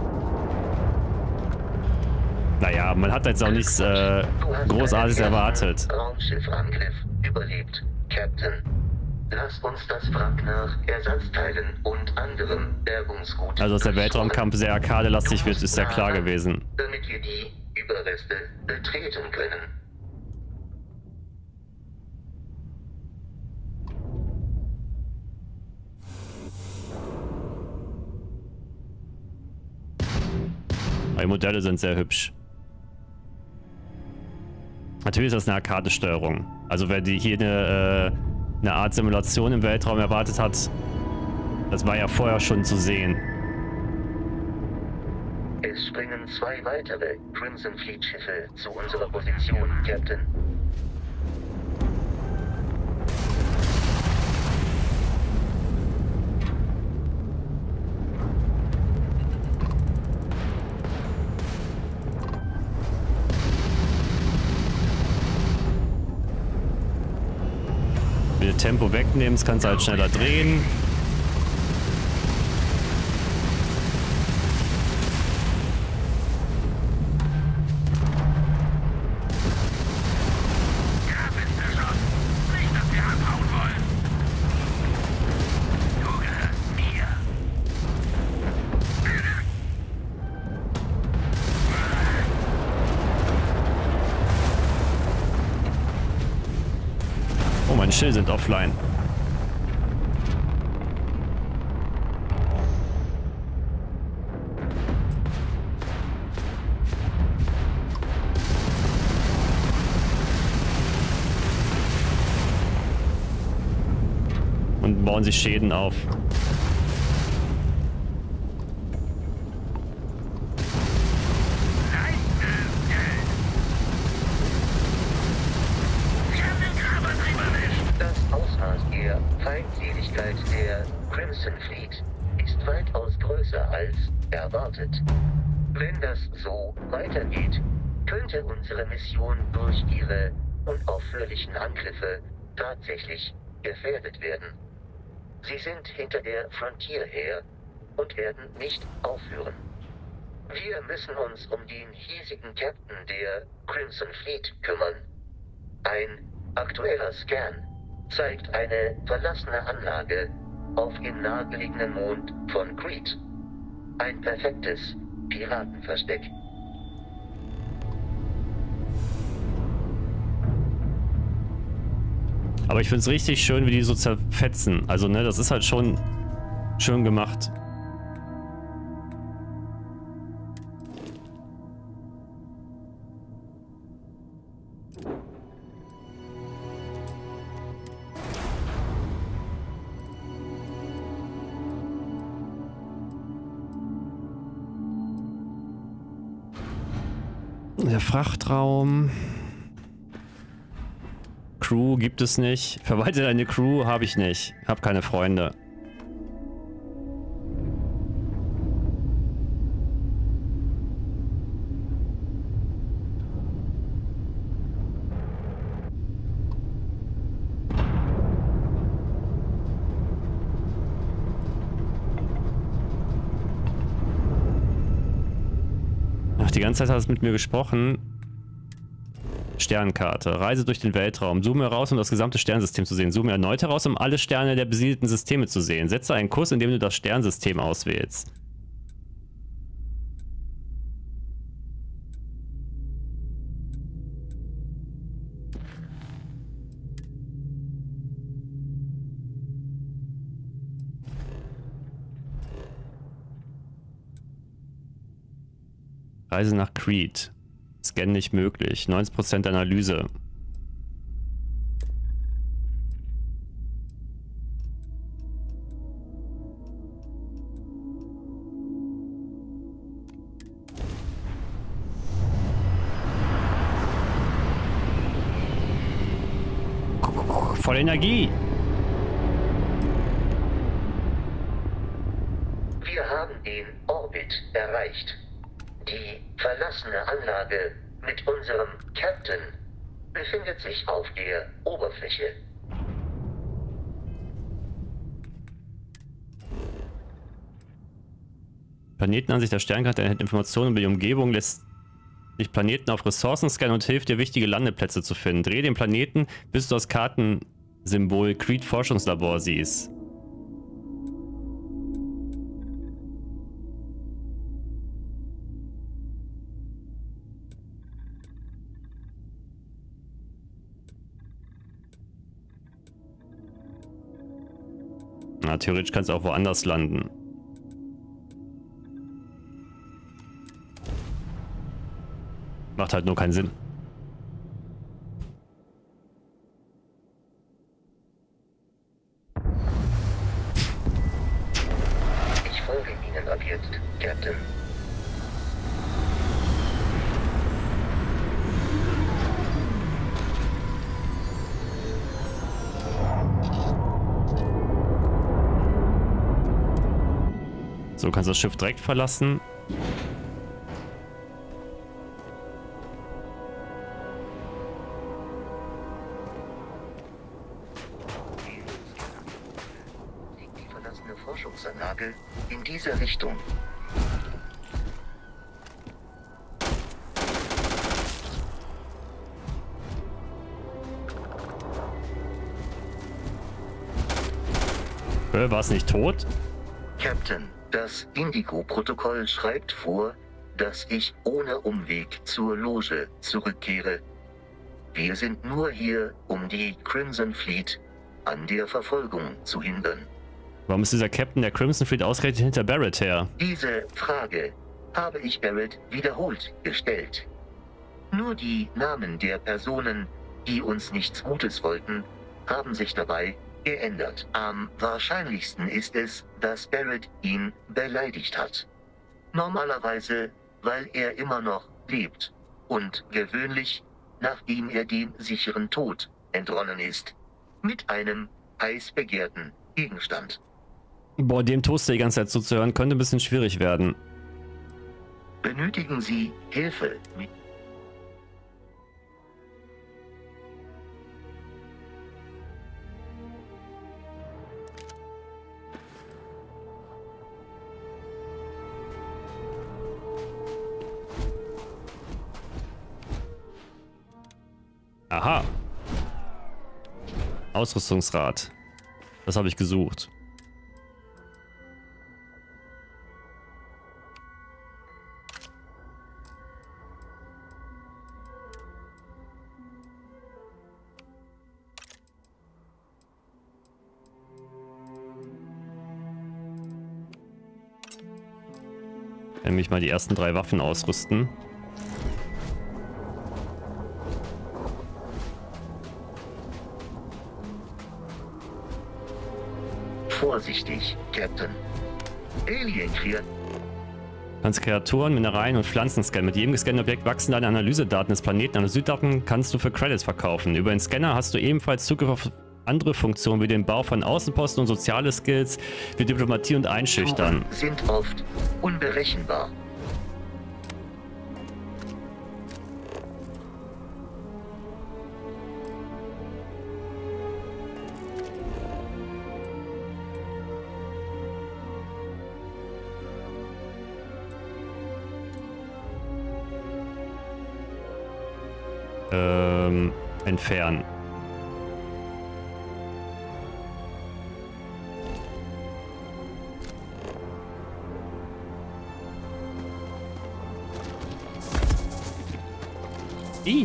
Naja, man hat jetzt auch nichts äh, Großartiges erwartet. Raumschiffangriff überlebt, Captain. Lass uns das Wrack nach Ersatzteilen und anderem Bergungsgut. Also, dass der Weltraumkampf sehr arkadelastig wird, ist ja klar gewesen. Damit wir die Überreste betreten können. Die Modelle sind sehr hübsch. Natürlich ist das eine Arcade-Steuerung. Also wer die hier eine, äh, eine Art Simulation im Weltraum erwartet hat, das war ja vorher schon zu sehen. Es springen zwei weitere Crimson Fleet Schiffe zu unserer Position, Captain. Wenn du Tempo wegnimmst, kannst du halt schneller drehen. Oh, meine Schilde sind offline. Und bauen sich Schäden auf. Das Ausmaß der Feindseligkeit der Crimson Fleet ist ist weitaus größer als erwartet. Wenn das so weitergeht, könnte unsere Mission durch ihre unaufhörlichen Angriffe tatsächlich gefährdet werden. Sie sind hinter der Frontier her und werden nicht aufhören. Wir müssen uns um den hiesigen Captain der Crimson Fleet kümmern. Ein aktueller Scan zeigt eine verlassene Anlage auf dem nahegelegenen Mond von Crete. Ein perfektes Piratenversteck. Aber ich finde es richtig schön, wie die so zerfetzen. Also, ne, das ist halt schon schön gemacht. Der Frachtraum. Crew gibt es nicht. Verwalte deine Crew habe ich nicht. Hab keine Freunde. Ach, die ganze Zeit hat es mit mir gesprochen. Sternkarte. Reise durch den Weltraum. Zoome heraus, um das gesamte Sternensystem zu sehen. Zoome erneut heraus, um alle Sterne der besiedelten Systeme zu sehen. Setze einen Kurs, indem du das Sternsystem auswählst. Reise nach Crete. Scan nicht möglich. neunzig Prozent Analyse. Voll Energie. Wir haben den Orbit erreicht. Die verlassene Anlage mit unserem Captain befindet sich auf der Oberfläche. Planetenansicht der Sternkarte enthält Informationen über die Umgebung, lässt dich Planeten auf Ressourcen scannen und hilft dir, wichtige Landeplätze zu finden. Dreh den Planeten, bis du das Kartensymbol Crete Forschungslabor siehst. Na, theoretisch kannst du auch woanders landen. Macht halt nur keinen Sinn. Ich folge Ihnen ab jetzt, Captain. So, kannst du das Schiff direkt verlassen. Die verlassene Forschungsanlage in dieser Richtung. Äh, war es nicht tot? Captain, das Indigo-Protokoll schreibt vor, dass ich ohne Umweg zur Loge zurückkehre. Wir sind nur hier, um die Crimson Fleet an der Verfolgung zu hindern. Warum ist dieser Captain der Crimson Fleet ausgerechnet hinter Barrett her? Diese Frage habe ich Barrett wiederholt gestellt. Nur die Namen der Personen, die uns nichts Gutes wollten, haben sich dabei geändert. Am wahrscheinlichsten ist es, dass Barrett ihn beleidigt hat. Normalerweise, weil er immer noch lebt und gewöhnlich, nachdem er dem sicheren Tod entronnen ist, mit einem heiß begehrten Gegenstand. Boah, dem Toaster die ganze Zeit zuzuhören, könnte ein bisschen schwierig werden. Benötigen Sie Hilfe? Aha. Ausrüstungsrad. Das habe ich gesucht. Nämlich mal die ersten drei Waffen ausrüsten. Vorsichtig, Captain. Alien-Kreaturen. Kannst Kreaturen, Mineralien und Pflanzen scannen. Mit jedem gescannten Objekt wachsen deine Analysedaten des Planeten. Analysedaten kannst du für Credits verkaufen. Über den Scanner hast du ebenfalls Zugriff auf andere Funktionen wie den Bau von Außenposten und soziale Skills wie Diplomatie und Einschüchtern. Sind oft unberechenbar. Ähm, entfernen. I.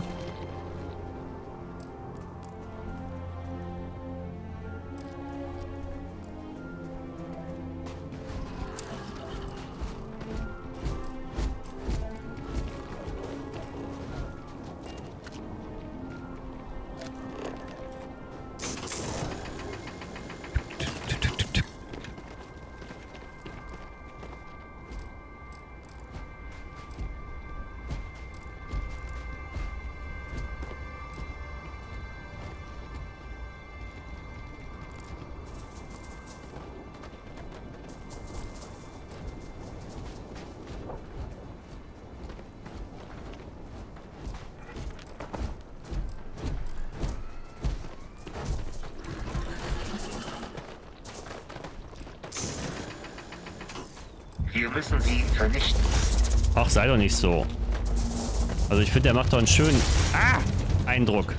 Wir müssen sie vernichten. Ach, sei doch nicht so. Also ich finde, der macht doch einen schönen ah, Eindruck.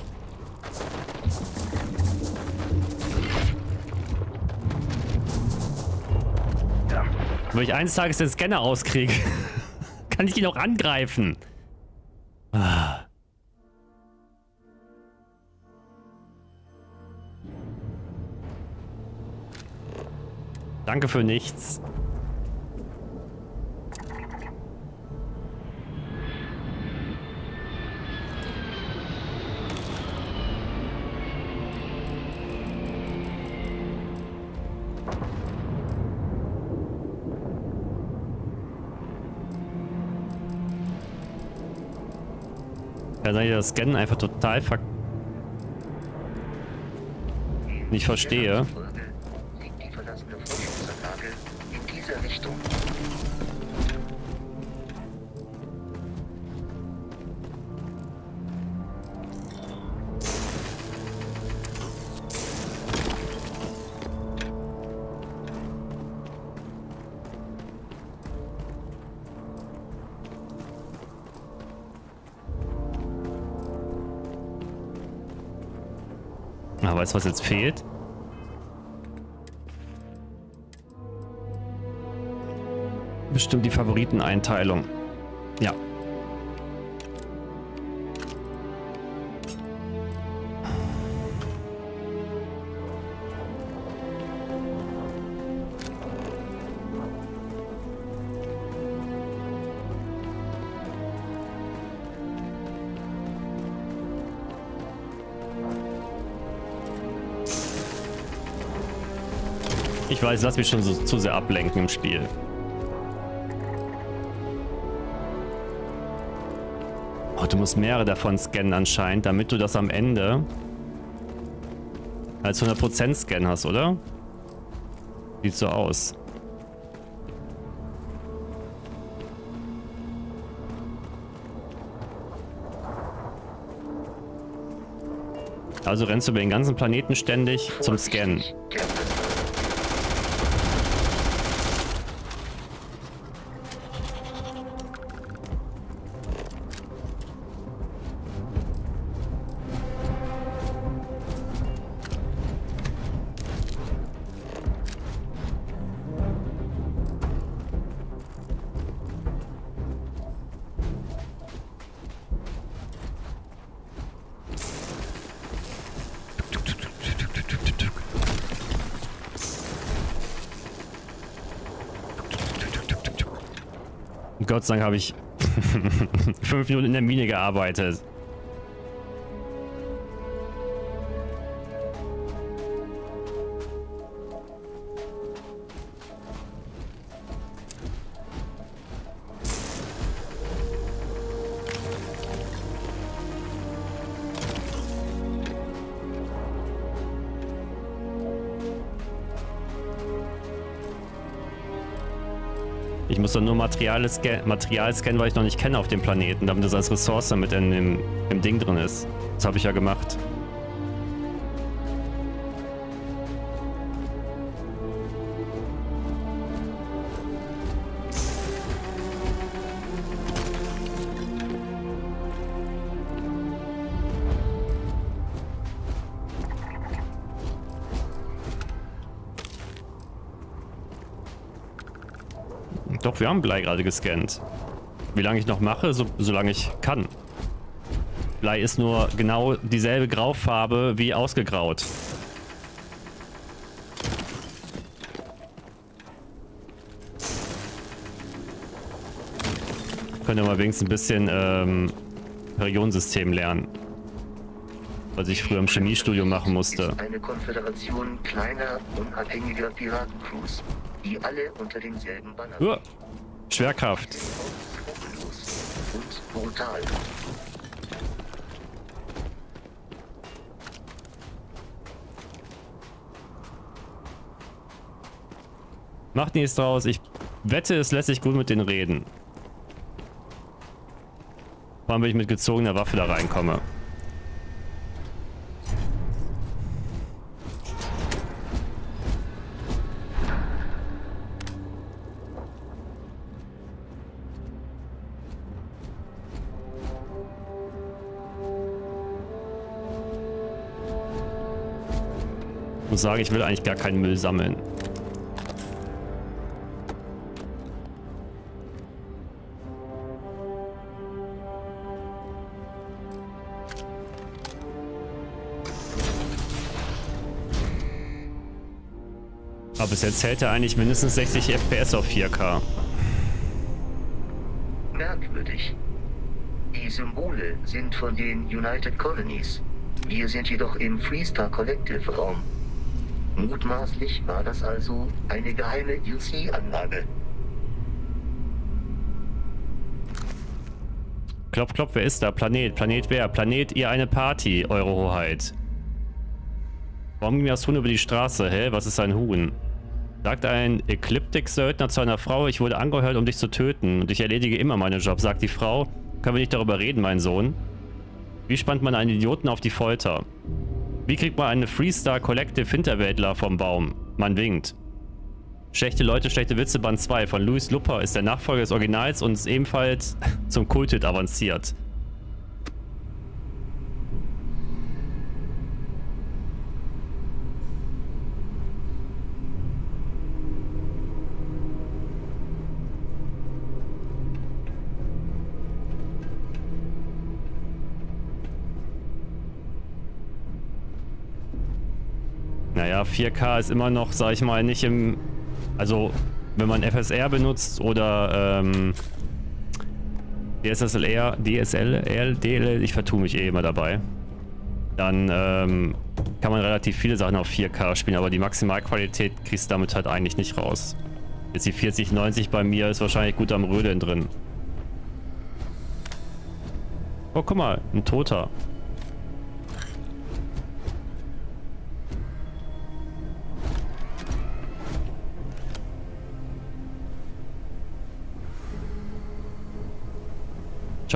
Wenn ich eines Tages den Scanner auskriege, kann ich ihn auch angreifen. Ah. Danke für nichts. Ja, dass ich das Scannen einfach total ver... nicht verstehe. Liegt die verlassene Forschungsanlage in dieser Richtung. Ah, weißt du, was jetzt fehlt? Bestimmt die Favoriteneinteilung. Ja. Ich weiß, lass mich schon so zu sehr ablenken im Spiel. Oh, du musst mehrere davon scannen anscheinend, damit du das am Ende als hundert Prozent Scan hast, oder? Sieht so aus. Also rennst du über den ganzen Planeten ständig zum Scannen. Gott sei Dank habe ich fünf Minuten in der Mine gearbeitet. Ich muss dann nur Material, scan Material scannen, weil ich noch nicht kenne auf dem Planeten, damit das als Ressource mit in dem, im Ding drin ist. Das habe ich ja gemacht. Doch, wir haben Blei gerade gescannt. Wie lange ich noch mache? So, solange ich kann. Blei ist nur genau dieselbe Graufarbe wie ausgegraut. Könnt ihr mal wenigstens ein bisschen ähm, Periodensystem lernen. Was ich früher im Chemiestudium machen musste. Eine Konföderation kleiner, unabhängiger Piratencrews, die alle unter demselben Banner. Uh, Schwerkraft. Und brutal. Macht nichts draus. Ich wette, es lässt sich gut mit denen reden. Vor allem, wenn ich mit gezogener Waffe da reinkomme. Ich muss sagen, ich will eigentlich gar keinen Müll sammeln. Aber bis jetzt hält er eigentlich mindestens sechzig F P S auf vier K. Merkwürdig. Die Symbole sind von den United Colonies. Wir sind jedoch im Freestar Collective Raum. Mutmaßlich war das also eine geheime U C-Anlage. Klopf, klopf, wer ist da? Planet, Planet wer? Planet ihr eine Party, Eure Hoheit. Warum ging das Huhn über die Straße? Hä, was ist ein Huhn? Sagt ein Ekliptik-Söldner zu einer Frau, ich wurde angeheuert, um dich zu töten. Und ich erledige immer meinen Job. Sagt die Frau, können wir nicht darüber reden, mein Sohn? Wie spannt man einen Idioten auf die Folter? Wie kriegt man eine Freestar Collective Hinterwäldler vom Baum? Man winkt. Schlechte Leute, schlechte Witze, Band zwei von Louis Lupper ist der Nachfolger des Originals und ist ebenfalls zum Kulthit avanciert. Naja, vier K ist immer noch, sag ich mal, nicht im... Also, wenn man F S R benutzt oder ähm, D S L R, D S L R, D L L, ich vertue mich eh immer dabei, dann ähm, kann man relativ viele Sachen auf vier K spielen, aber die Maximalqualität kriegst du damit halt eigentlich nicht raus. Jetzt die vierzig neunzig bei mir ist wahrscheinlich gut am Rödeln drin. Oh, guck mal, ein Toter.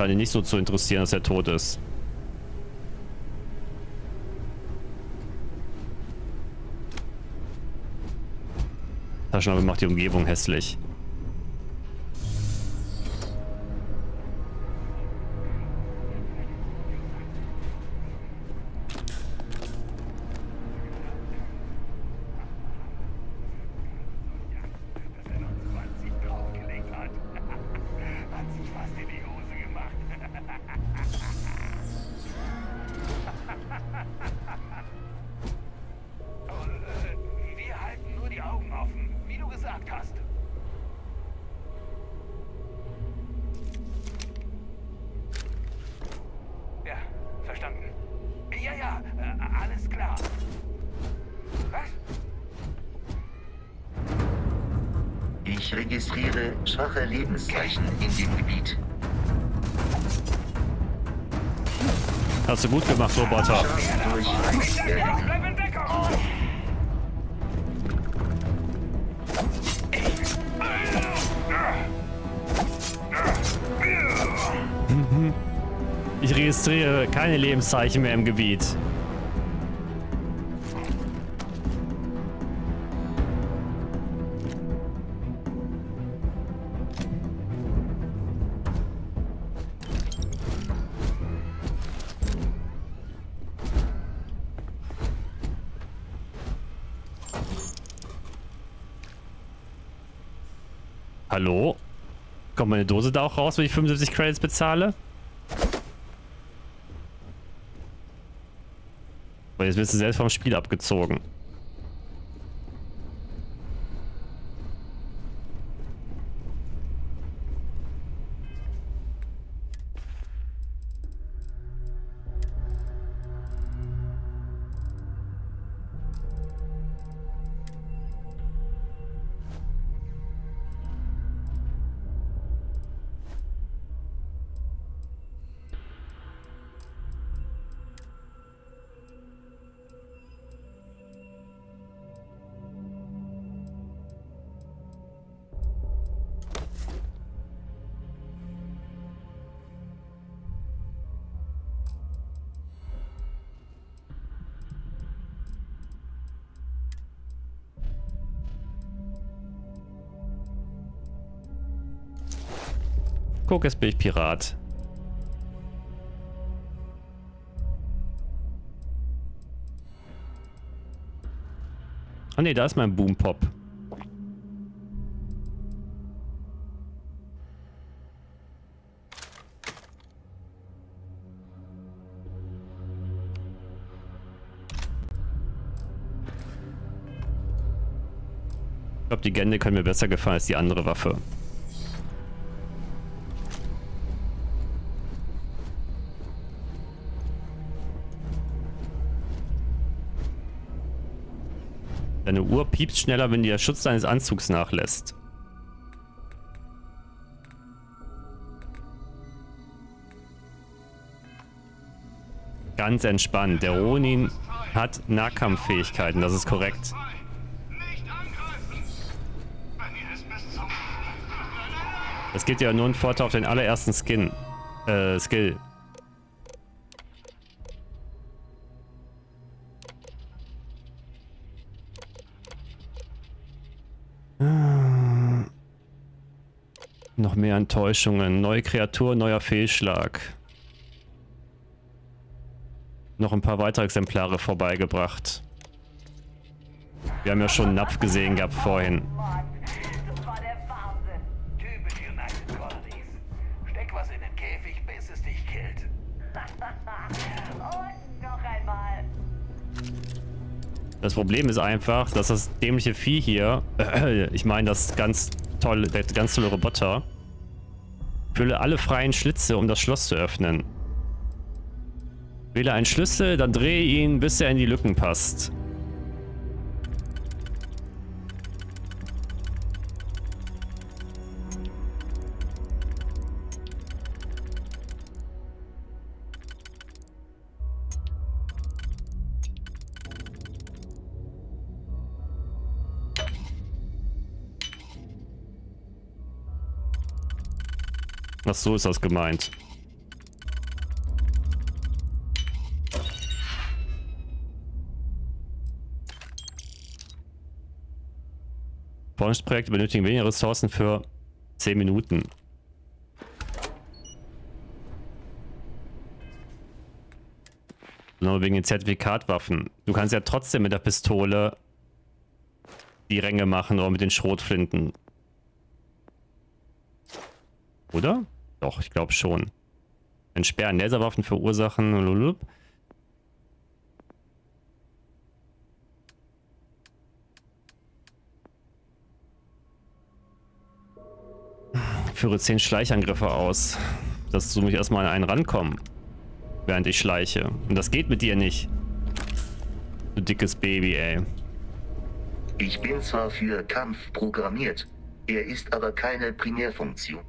scheint ihn nicht so zu interessieren, dass er tot ist. Taschenlampe macht die Umgebung hässlich. Ich registriere schwache Lebenszeichen in dem Gebiet. Hast du gut gemacht, Roboter. Durch Eis erledigen. Ich registriere keine Lebenszeichen mehr im Gebiet. Hallo? Kommt meine Dose da auch raus, wenn ich fünfundsiebzig Credits bezahle? Weil jetzt wirst du selbst vom Spiel abgezogen. Guck, jetzt bin ich Pirat. Ah ne, da ist mein Boompop. Ich glaube, die Gände können mir besser gefallen als die andere Waffe. Deine Uhr piepst schneller, wenn der Schutz deines Anzugs nachlässt. Ganz entspannt. Der Ronin hat Nahkampffähigkeiten, das ist korrekt. Es gibt ja nur einen Vorteil auf den allerersten Skin. Äh, Skill. Noch mehr Enttäuschungen. Neue Kreatur, neuer Fehlschlag. Noch ein paar weitere Exemplare vorbeigebracht. Wir haben ja schon einen Napf gesehen gehabt vorhin. Das war der Wahnsinn. Typisch United Colonies. Steck was in den Käfig, bis es dich killt. Und noch einmal. Das Problem ist einfach, dass das dämliche Vieh hier, äh, ich meine das ganz tolle, der ganz tolle Roboter, fülle alle freien Schlitze, um das Schloss zu öffnen. Wähle einen Schlüssel, dann drehe ihn, bis er in die Lücken passt. Ach, so ist das gemeint. Forschungsprojekte benötigen weniger Ressourcen für zehn Minuten. Nur wegen den Zertifikatwaffen. Du kannst ja trotzdem mit der Pistole die Ränge machen oder mit den Schrotflinten. Oder? Doch, ich glaube schon. Entsperren Laserwaffen verursachen. Lululup. Führe zehn Schleichangriffe aus. Dass du mich erstmal an einen rankommen. Während ich schleiche. Und das geht mit dir nicht. Du dickes Baby, ey. Ich bin zwar für Kampf programmiert, er ist aber keine Primärfunktion.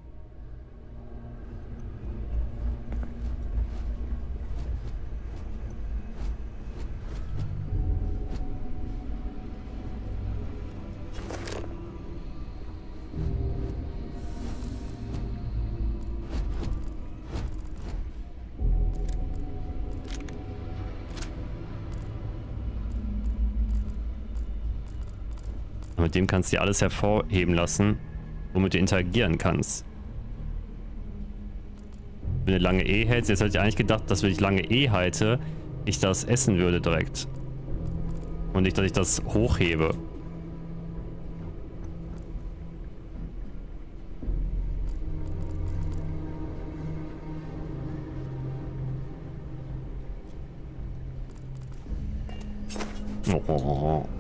Mit dem kannst du dir alles hervorheben lassen, womit du interagieren kannst. Wenn du lange E hältst, jetzt hätte ich eigentlich gedacht, dass wenn ich lange E halte, ich das essen würde direkt. Und nicht, dass ich das hochhebe. Oh.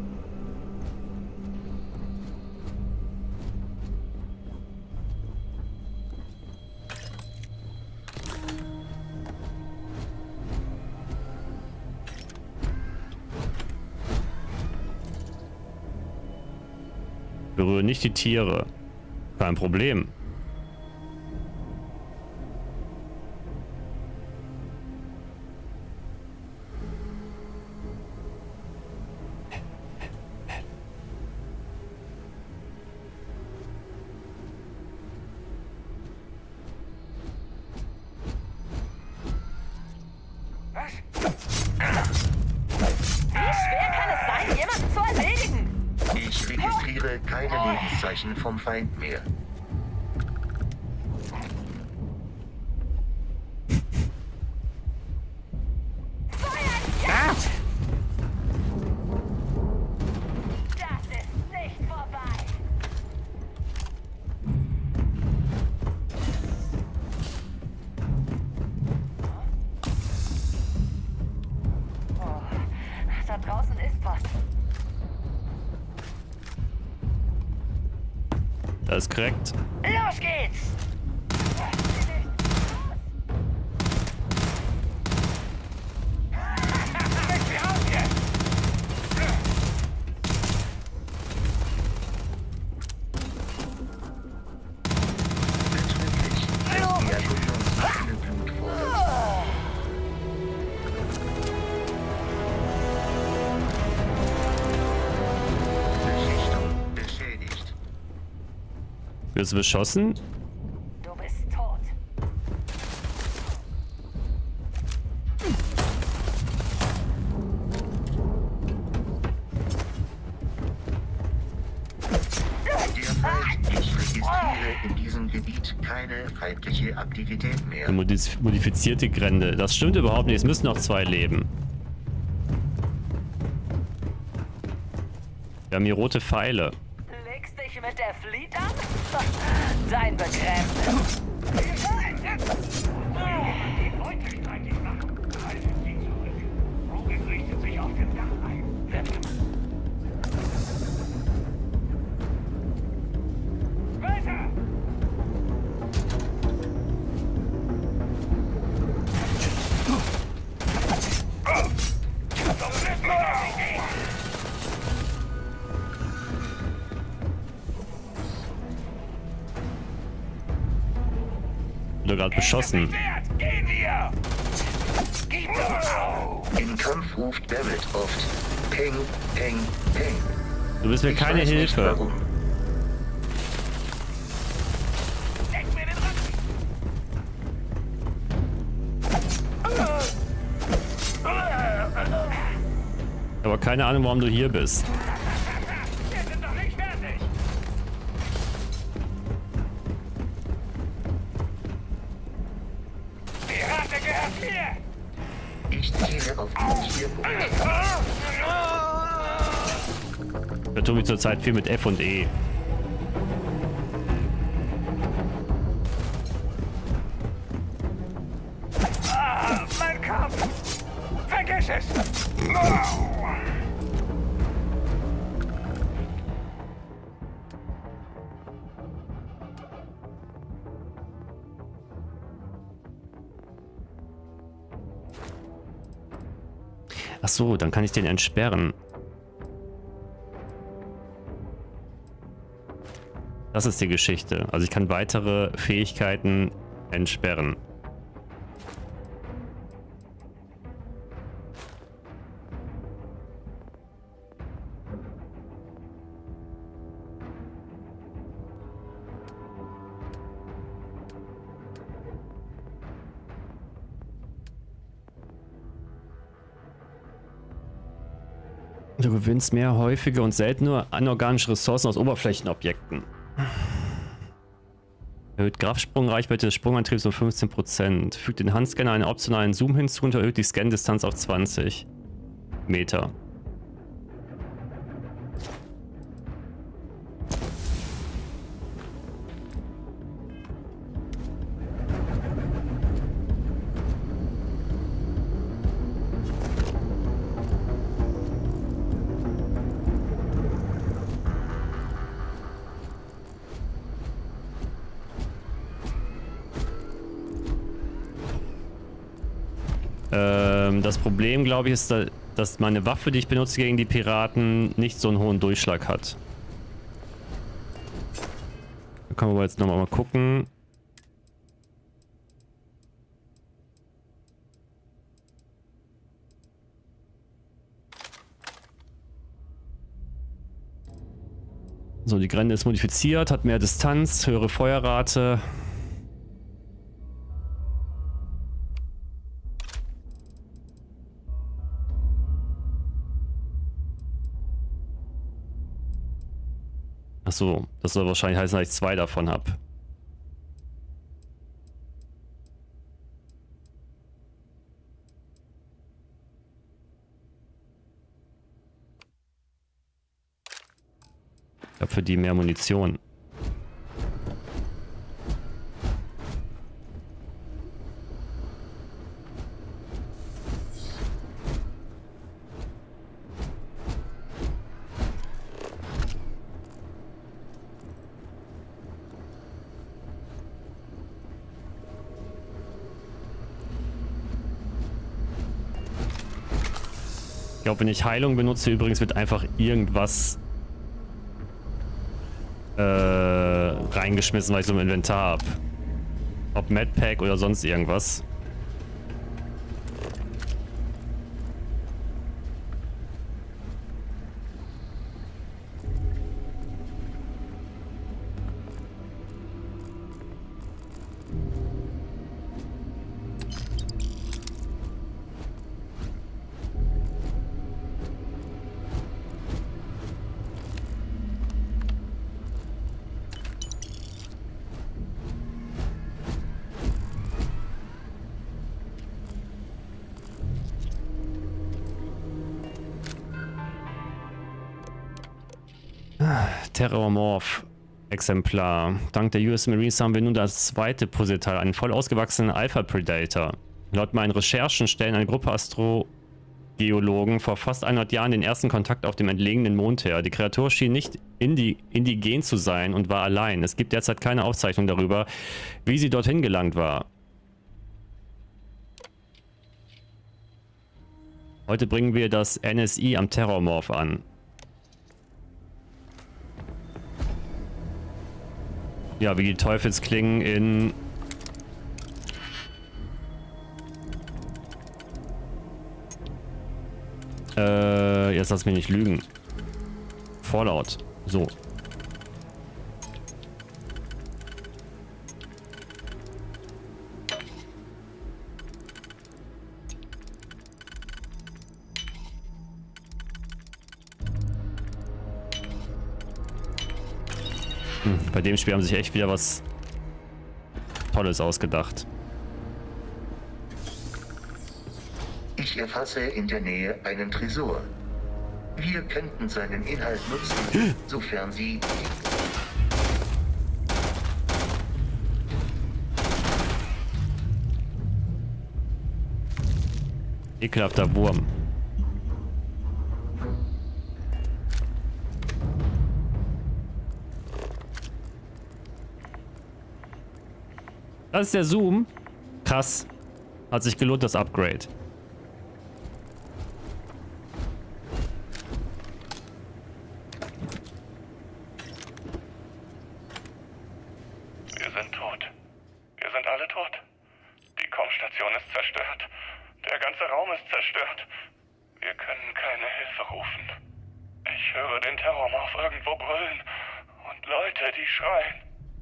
Berühre nicht die Tiere. Kein Problem. Keine Lebenszeichen vom Feind mehr. Das ist nicht vorbei. Oh, da draußen ist was. Das ist korrekt. Los geht's! Wirst du beschossen? Du bist tot. Ich registriere in diesem Gebiet keine feindliche Aktivität mehr. Eine modif modifizierte Grende. Das stimmt überhaupt nicht. Es müssen noch zwei leben. Wir haben hier rote Pfeile. Legst dich mit der Fleet an? Dein Begräbnis. Die Leute streitig machen. Halten sie zurück. Rogan richtet sich auf dem Dach ein. Weiter! Wurde gerade beschossen. Gehen wir! Gib doch! Im Kampf ruft Barrett oft Peng, Peng, Peng. Du bist mir Ich keine weiß nicht, Hilfe. warum. Deck mir den Rücken! Aber keine Ahnung, warum du hier bist. Wir sind noch nicht fertig! Da tue ich zurzeit viel mit F und E. Ah, mein Kopf! Vergiss es! Oh. Ach so, dann kann ich den entsperren. Das ist die Geschichte. Also ich kann weitere Fähigkeiten entsperren. Du gewinnst mehr häufige und seltene anorganische Ressourcen aus Oberflächenobjekten. Erhöht Kraftsprungreichweite des Sprungantriebs um fünfzehn Prozent. Fügt den Handscanner einen optionalen Zoom hinzu und erhöht die Scan-Distanz auf zwanzig Meter. Das Problem, glaube ich, ist, dass meine Waffe, die ich benutze gegen die Piraten, nicht so einen hohen Durchschlag hat. Da können wir jetzt nochmal mal gucken. So, die Grende ist modifiziert, hat mehr Distanz, höhere Feuerrate. Achso, das soll wahrscheinlich heißen, dass ich zwei davon habe. Ich habe für die mehr Munition. Ich glaube, wenn ich Heilung benutze, übrigens wird einfach irgendwas äh, reingeschmissen, weil ich so im Inventar habe. Ob Medpack oder sonst irgendwas. Terrormorph-Exemplar. Dank der U S Marines haben wir nun das zweite Puzzleteil, einen voll ausgewachsenen Alpha-Predator. Laut meinen Recherchen stellen eine Gruppe Astrogeologen vor fast hundert Jahren den ersten Kontakt auf dem entlegenen Mond her. Die Kreatur schien nicht indi indigen zu sein und war allein. Es gibt derzeit keine Aufzeichnung darüber, wie sie dorthin gelangt war. Heute bringen wir das N S I am Terrormorph an. Ja, wie die Teufelsklingen in äh, jetzt lass mich nicht lügen. Fallout. So. Hm, bei dem Spiel haben sie sich echt wieder was Tolles ausgedacht. Ich erfasse in der Nähe einen Tresor. Wir könnten seinen Inhalt nutzen, sofern Sie... Ekelhafter Wurm. Das ist der Zoom. Krass. Hat sich gelohnt, das Upgrade. Wir sind tot. Wir sind alle tot. Die Kommstation ist zerstört. Der ganze Raum ist zerstört. Wir können keine Hilfe rufen. Ich höre den Terrormorph irgendwo brüllen. Und Leute, die schreien.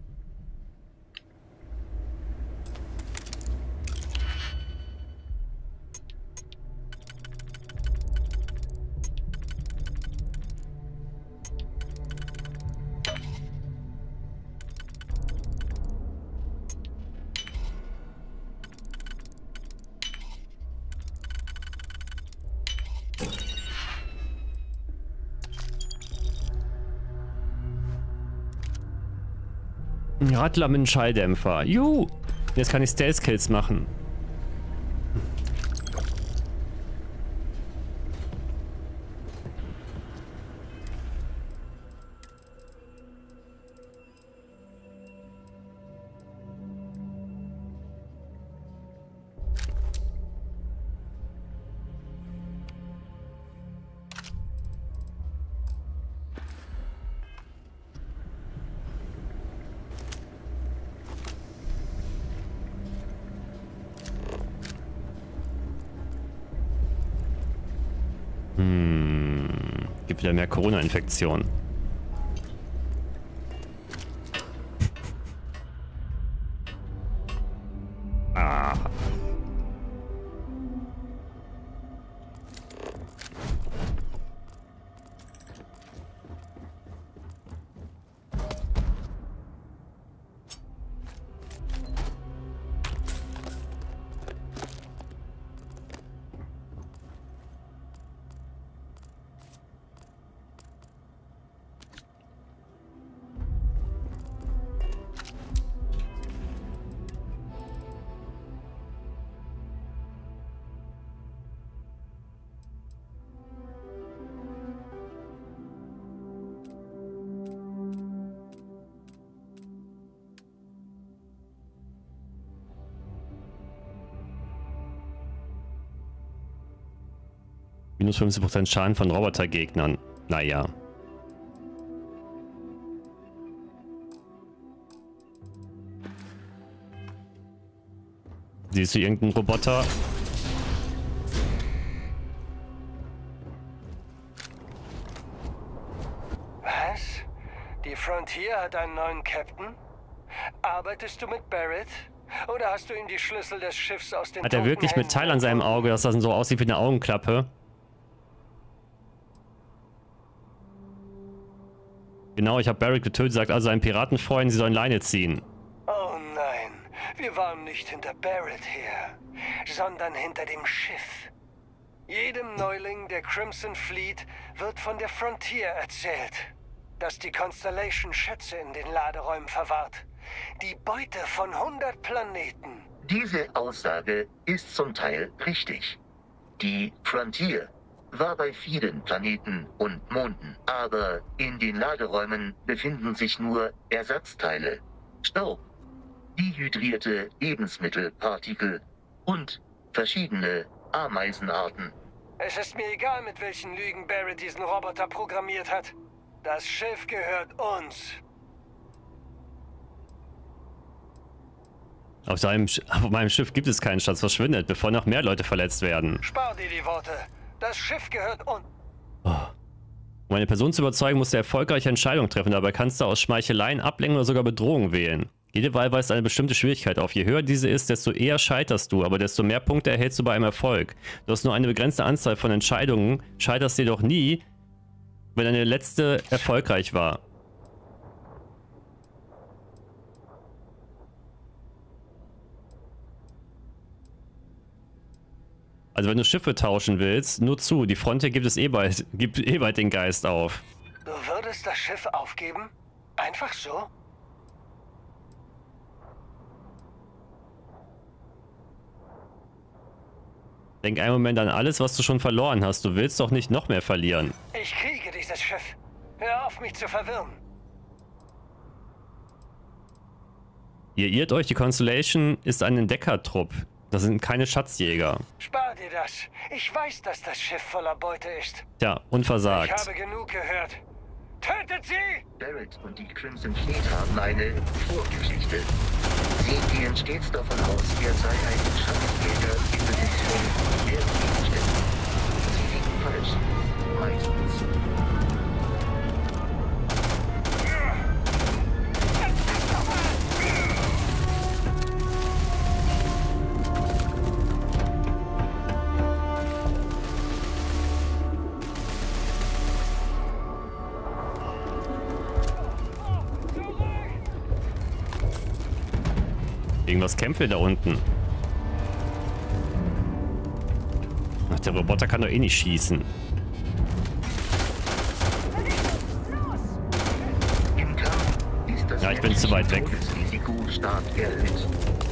Radler mit einem Schalldämpfer. Juhu! Jetzt kann ich Stealth-Kills machen. Hm, gibt wieder mehr Corona-Infektionen. Ah. Minus fünfzig Prozent Schaden von Robotergegnern. Naja. Siehst du irgendeinen Roboter? Was? Die Frontier hat einen neuen Captain? Arbeitest du mit Barrett? Oder hast du ihm die Schlüssel des Schiffs aus den Hat er wirklich Metall an seinem Auge, dass das so aussieht wie eine Augenklappe? Genau, ich habe Barrett getötet, sagt also ein Piratenfreund, sie sollen Leine ziehen. Oh nein, wir waren nicht hinter Barrett her, sondern hinter dem Schiff. Jedem Neuling der Crimson Fleet wird von der Frontier erzählt, dass die Constellation Schätze in den Laderäumen verwahrt. Die Beute von hundert Planeten. Diese Aussage ist zum Teil richtig. Die Frontier war bei vielen Planeten und Monden, aber in den Laderäumen befinden sich nur Ersatzteile, Staub, dehydrierte Lebensmittelpartikel und verschiedene Ameisenarten. Es ist mir egal, mit welchen Lügen Barrett diesen Roboter programmiert hat. Das Schiff gehört uns. Auf, seinem, auf meinem Schiff gibt es keinen Schatz, verschwindet, bevor noch mehr Leute verletzt werden. Spar dir die Worte. Das Schiff gehört uns. Oh. Um eine Person zu überzeugen, musst du erfolgreiche Entscheidungen treffen. Dabei kannst du aus Schmeicheleien, Ablenkung oder sogar Bedrohung wählen. Jede Wahl weist eine bestimmte Schwierigkeit auf. Je höher diese ist, desto eher scheiterst du, aber desto mehr Punkte erhältst du bei einem Erfolg. Du hast nur eine begrenzte Anzahl von Entscheidungen, scheiterst jedoch nie, wenn deine letzte erfolgreich war. Also wenn du Schiffe tauschen willst, nur zu. Die Frontier gibt es eh bald, gibt eh bald den Geist auf. Du würdest das Schiff aufgeben? Einfach so? Denk einen Moment an alles, was du schon verloren hast. Du willst doch nicht noch mehr verlieren. Ich kriege dieses Schiff. Hör auf, mich zu verwirren. Ihr irrt euch, die Constellation ist ein Entdeckertrupp. Das sind keine Schatzjäger. Spar dir das. Ich weiß, dass das Schiff voller Beute ist. Tja, unversagt. Ich habe genug gehört. Tötet sie! Barrett und die Crimson Fleet haben eine Vorgeschichte. Sie gehen stets davon aus, er sei ein Schatzjäger in Position der Gegenstände. Sie liegen falsch. Meistens. Irgendwas kämpft da unten. Ach, der Roboter kann doch eh nicht schießen. Im Kampf ist das Ja, ich bin zu weit weg. Risiko stark erhöht.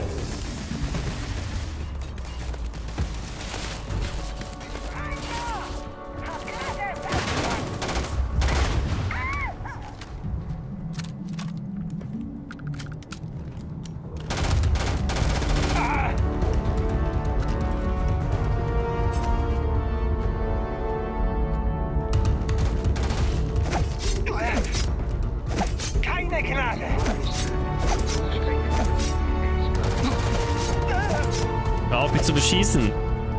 Keine Gnade! Hör auf, mich zu beschießen.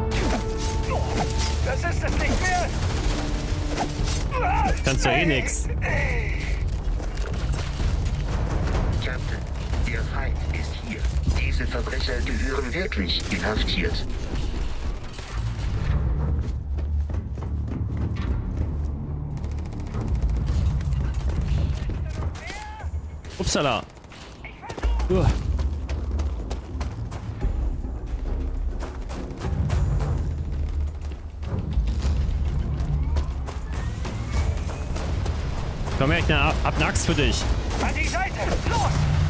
Das ist es nicht mehr! Kannst du eh nix. Captain, der Feind ist hier. Diese Verbrecher gehören wirklich inhaftiert. Upsala. Uh. Komm her, ich hab eine Axt für dich. An die Seite! Los!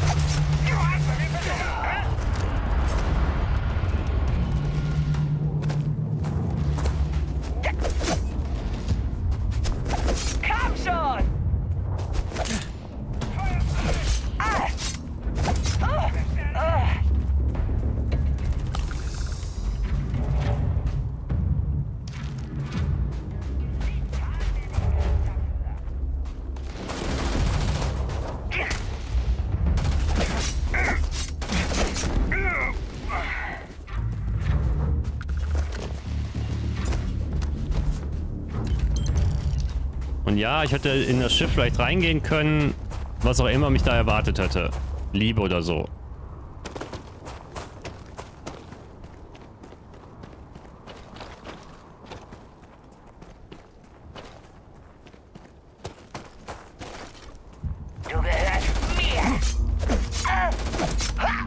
Komm schon! Ah! Ah! Ah! Und ja, ich hätte in das Schiff vielleicht reingehen können, was auch immer mich da erwartet hätte. Liebe oder so. Du gehörst mir! Ah! Ha!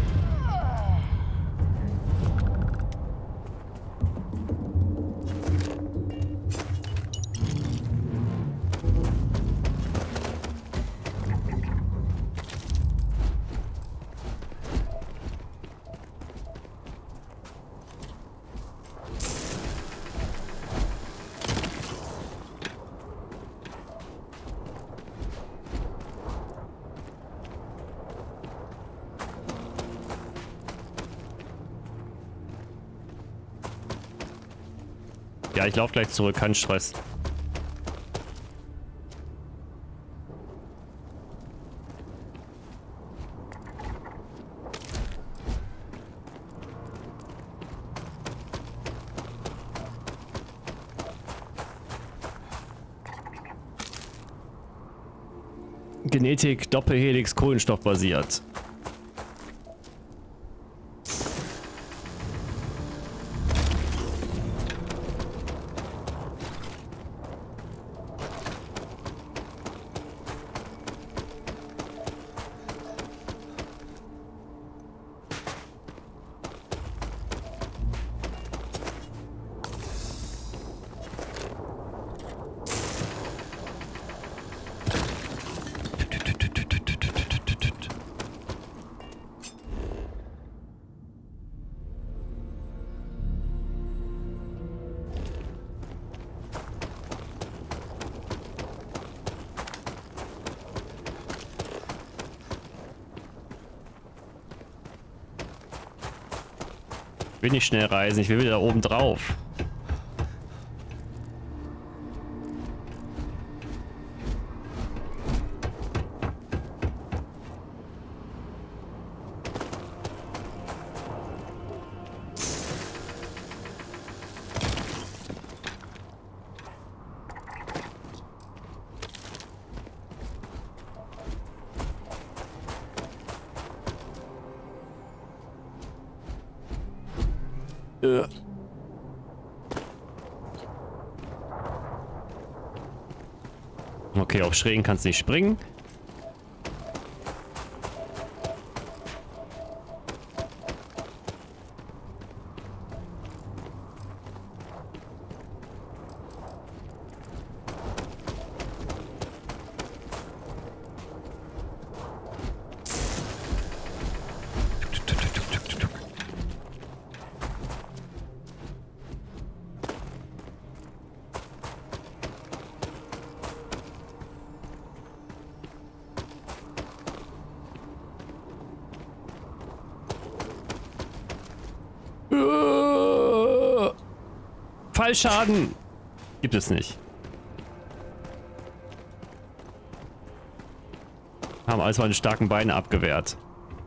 Ja, ich laufe gleich zurück, kein Stress. Genetik, Doppelhelix, Kohlenstoff basiert. will nicht schnell reisen, ich will wieder da oben drauf. Okay, auf Schrägen kannst du nicht springen. Fallschaden gibt es nicht. Haben alles meine starken Beine abgewehrt.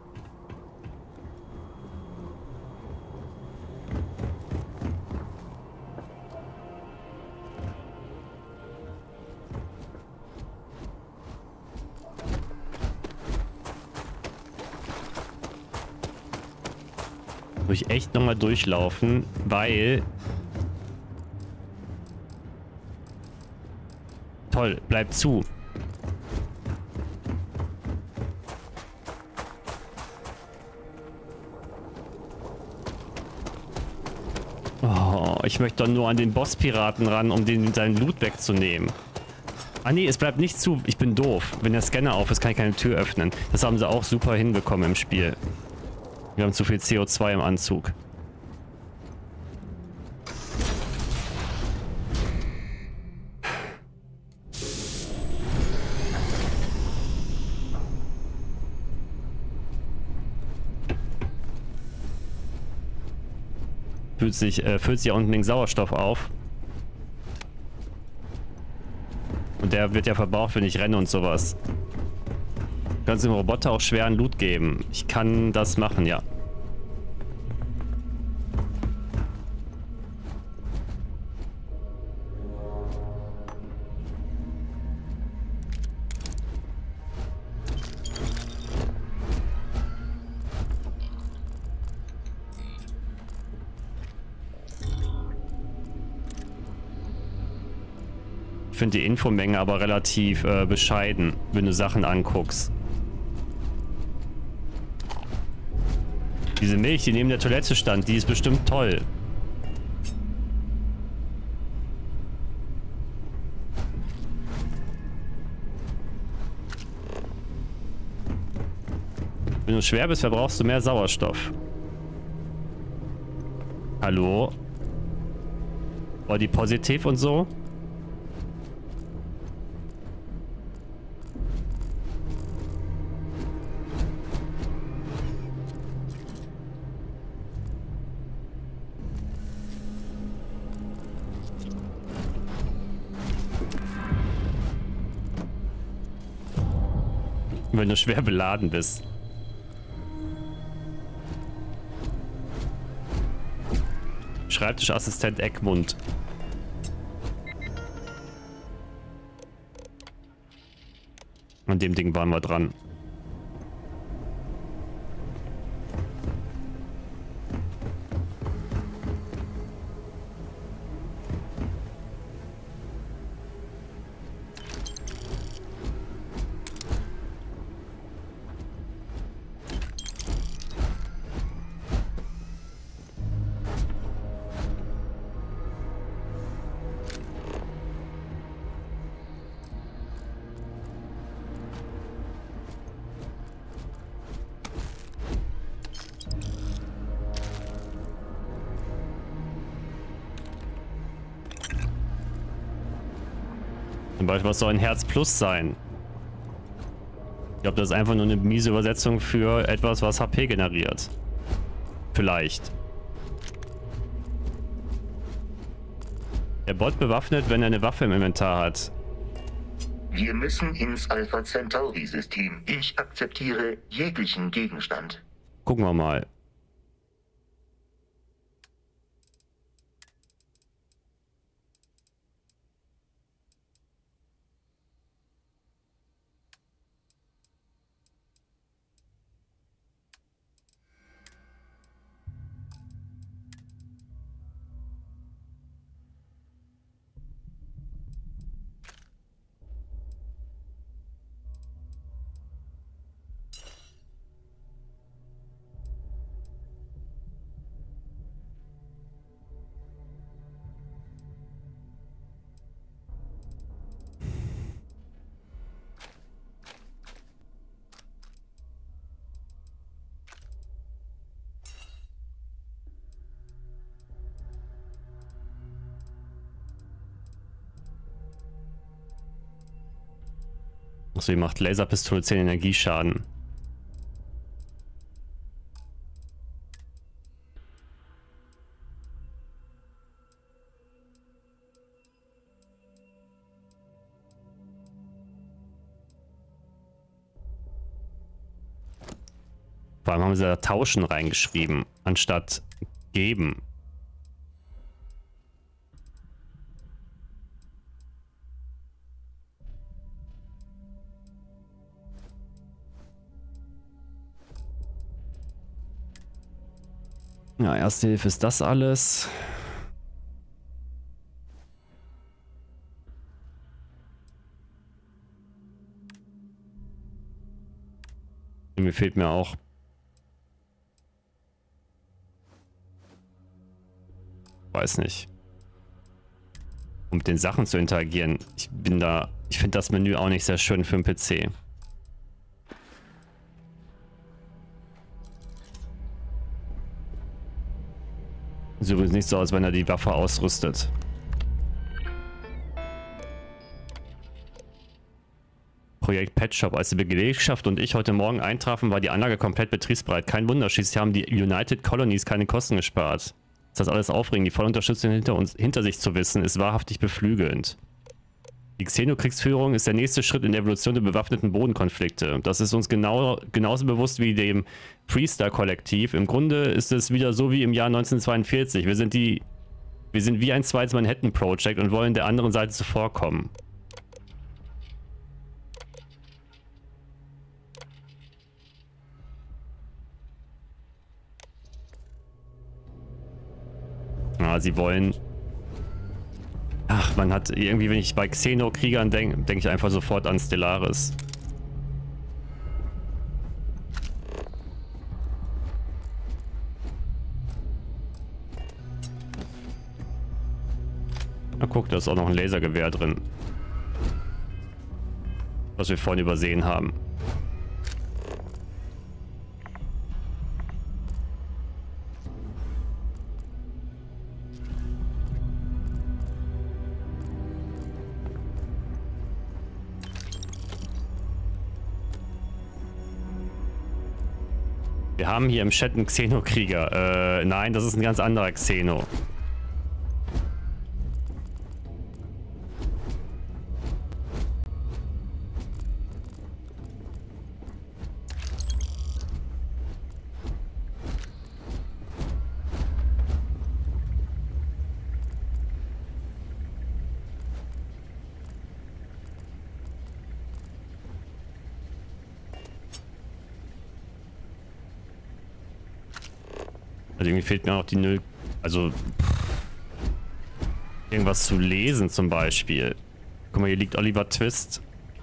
Muss ich echt nochmal durchlaufen, weil... Toll, bleib zu. Oh, ich möchte doch nur an den Boss-Piraten ran, um den seinen Loot wegzunehmen. Ah nee, es bleibt nicht zu. Ich bin doof. Wenn der Scanner auf ist, kann ich keine Tür öffnen. Das haben sie auch super hinbekommen im Spiel. Wir haben zu viel C O zwei im Anzug. Füllt sich, äh, füllt sich ja unten den Sauerstoff auf. Und der wird ja verbraucht, wenn ich renne und sowas. Kannst dem Roboter auch schweren Loot geben. Ich kann das machen, ja. Ich finde die Infomenge aber relativ äh, bescheiden, wenn du Sachen anguckst. Diese Milch, die neben der Toilette stand, die ist bestimmt toll. Wenn du schwer bist, verbrauchst du mehr Sauerstoff. Hallo? Body positiv und so? Wenn du schwer beladen bist. Schreibtischassistent Eckmund. An dem Ding waren wir dran. Zum Beispiel, was soll ein Herz Plus sein? Ich glaube, das ist einfach nur eine miese Übersetzung für etwas, was H P generiert. Vielleicht. Der Bot bewaffnet, wenn er eine Waffe im Inventar hat. Wir müssen ins Alpha Centauri-System. Ich akzeptiere jeglichen Gegenstand. Gucken wir mal. Achso, die macht Laserpistole zehn Energieschaden. Vor allem haben sie da tauschen reingeschrieben, anstatt geben. Ja, Erste Hilfe ist das alles. Mir fehlt mir auch. Weiß nicht. Um mit den Sachen zu interagieren. Ich bin da. Ich finde das Menü auch nicht sehr schön für den P C. Sieht übrigens nicht so aus, wenn er die Waffe ausrüstet. Projekt Pet Shop. Als die Belegschaft und ich heute Morgen eintrafen, war die Anlage komplett betriebsbereit. Kein Wunder, schließlich haben die United Colonies keine Kosten gespart. Das alles aufregend, die volle Unterstützung hinter uns hinter sich zu wissen, ist wahrhaftig beflügelnd. Die Xenokriegsführung ist der nächste Schritt in der Evolution der bewaffneten Bodenkonflikte. Das ist uns genau, genauso bewusst wie dem Freestar-Kollektiv. Im Grunde ist es wieder so wie im Jahr neunzehnhundertzweiundvierzig. Wir sind die, wir sind wie ein zweites Manhattan-Project und wollen der anderen Seite zuvorkommen. Ja, sie wollen... Ach, man hat irgendwie, wenn ich bei Xeno-Kriegern denke, denke ich einfach sofort an Stellaris. Na guck, da ist auch noch ein Lasergewehr drin. Was wir vorhin übersehen haben. Wir haben hier im Chat einen Xeno-Krieger. Äh, nein, das ist ein ganz anderer Xeno. Also irgendwie fehlt mir auch die Null. Also pff, irgendwas zu lesen zum Beispiel. Guck mal, hier liegt Oliver Twist.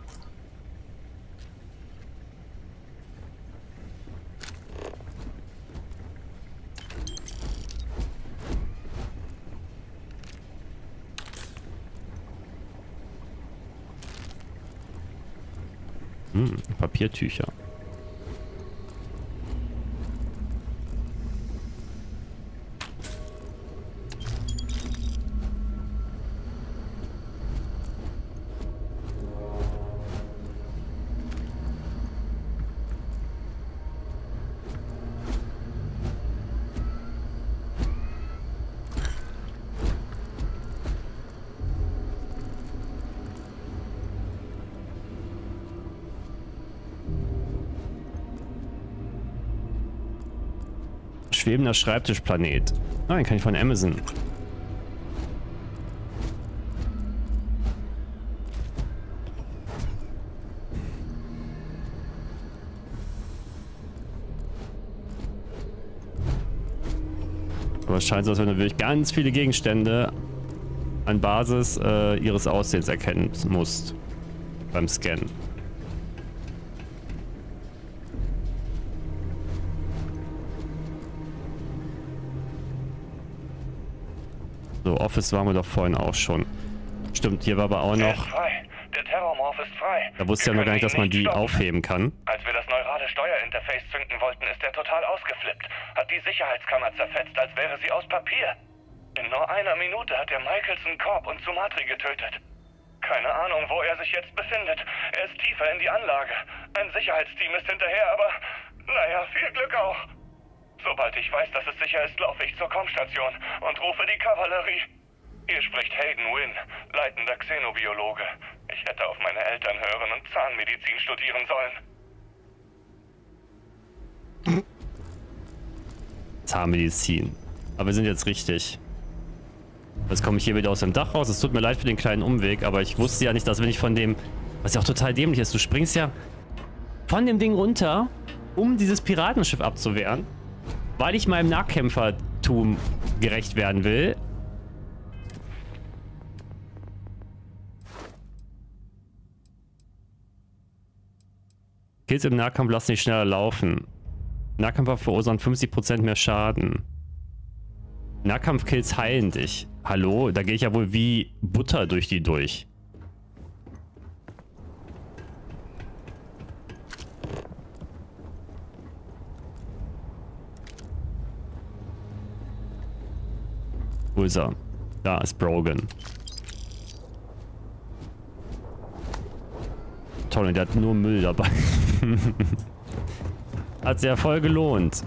Hm, Papiertücher. Schwebender Schreibtischplanet. Ah, den kann ich von Amazon. Aber es scheint so, als wenn du wirklich ganz viele Gegenstände an Basis äh, ihres Aussehens erkennen musst beim Scannen. So, Office waren wir doch vorhin auch schon. Stimmt, hier war aber auch Er noch... ist frei. Der Terrormorph ist frei. Da wusste ich ja noch gar nicht, dass man die aufheben kann. Als wir das neurale Steuerinterface zünden wollten, ist er total ausgeflippt. Hat die Sicherheitskammer zerfetzt, als wäre sie aus Papier. In nur einer Minute hat er Michelson, Korb und Sumatri getötet. Keine Ahnung, wo er sich jetzt befindet. Er ist tiefer in die Anlage. Ein Sicherheitsteam ist hinterher, aber... Naja, viel Glück auch. Sobald ich weiß, dass es sicher ist, laufe ich zur Kommstation und rufe die Kavallerie. Hier spricht Hayden Wynn, leitender Xenobiologe. Ich hätte auf meine Eltern hören und Zahnmedizin studieren sollen. Zahnmedizin. Aber wir sind jetzt richtig. Jetzt komme ich hier wieder aus dem Dach raus. Es tut mir leid für den kleinen Umweg, aber ich wusste ja nicht, dass wenn ich von dem... Was ja auch total dämlich ist. Du springst ja von dem Ding runter, um dieses Piratenschiff abzuwehren, weil ich meinem Nahkämpfertum gerecht werden will. Kills im Nahkampf lassen sich schneller laufen. Nahkämpfer verursachen fünfzig Prozent mehr Schaden. Nahkampfkills heilen dich. Hallo? Da gehe ich ja wohl wie Butter durch die durch. Wo ist er? Da ist Brogan. Toll, und der hat nur Müll dabei. Hat sich ja voll gelohnt.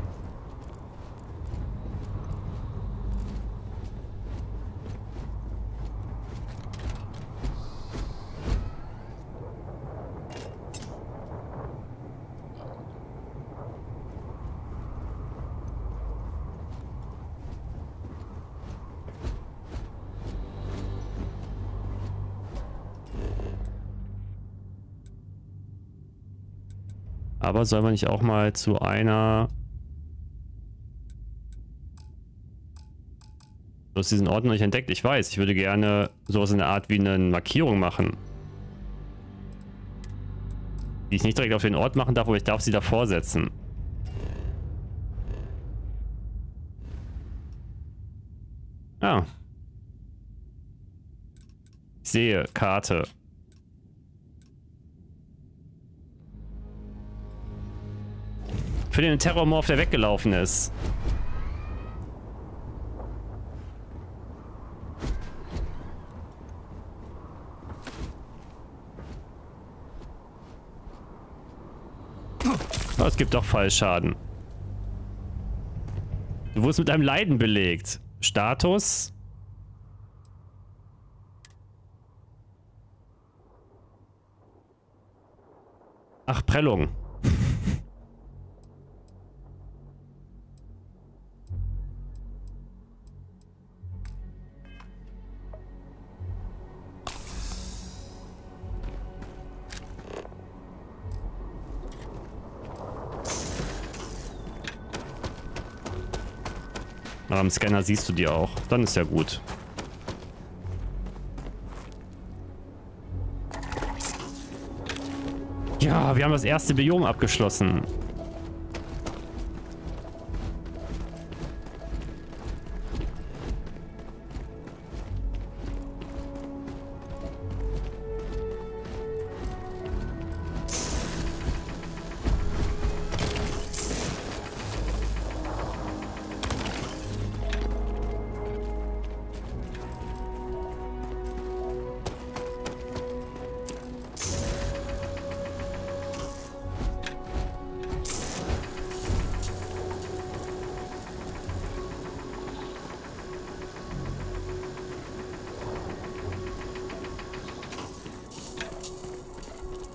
Aber soll man nicht auch mal zu einer... Du hast diesen Ort noch nicht entdeckt. Ich weiß, ich würde gerne sowas in der Art wie eine Markierung machen. Die ich nicht direkt auf den Ort machen darf, aber ich darf sie davor setzen. Ah. Ich sehe, Karte. Für den Terrormorph, der weggelaufen ist. Oh, es gibt doch Fallschaden. Du wurdest mit einem Leiden belegt. Status? Ach, Prellung. Am Scanner siehst du die auch. Dann ist ja gut. Ja, wir haben das erste Biom abgeschlossen.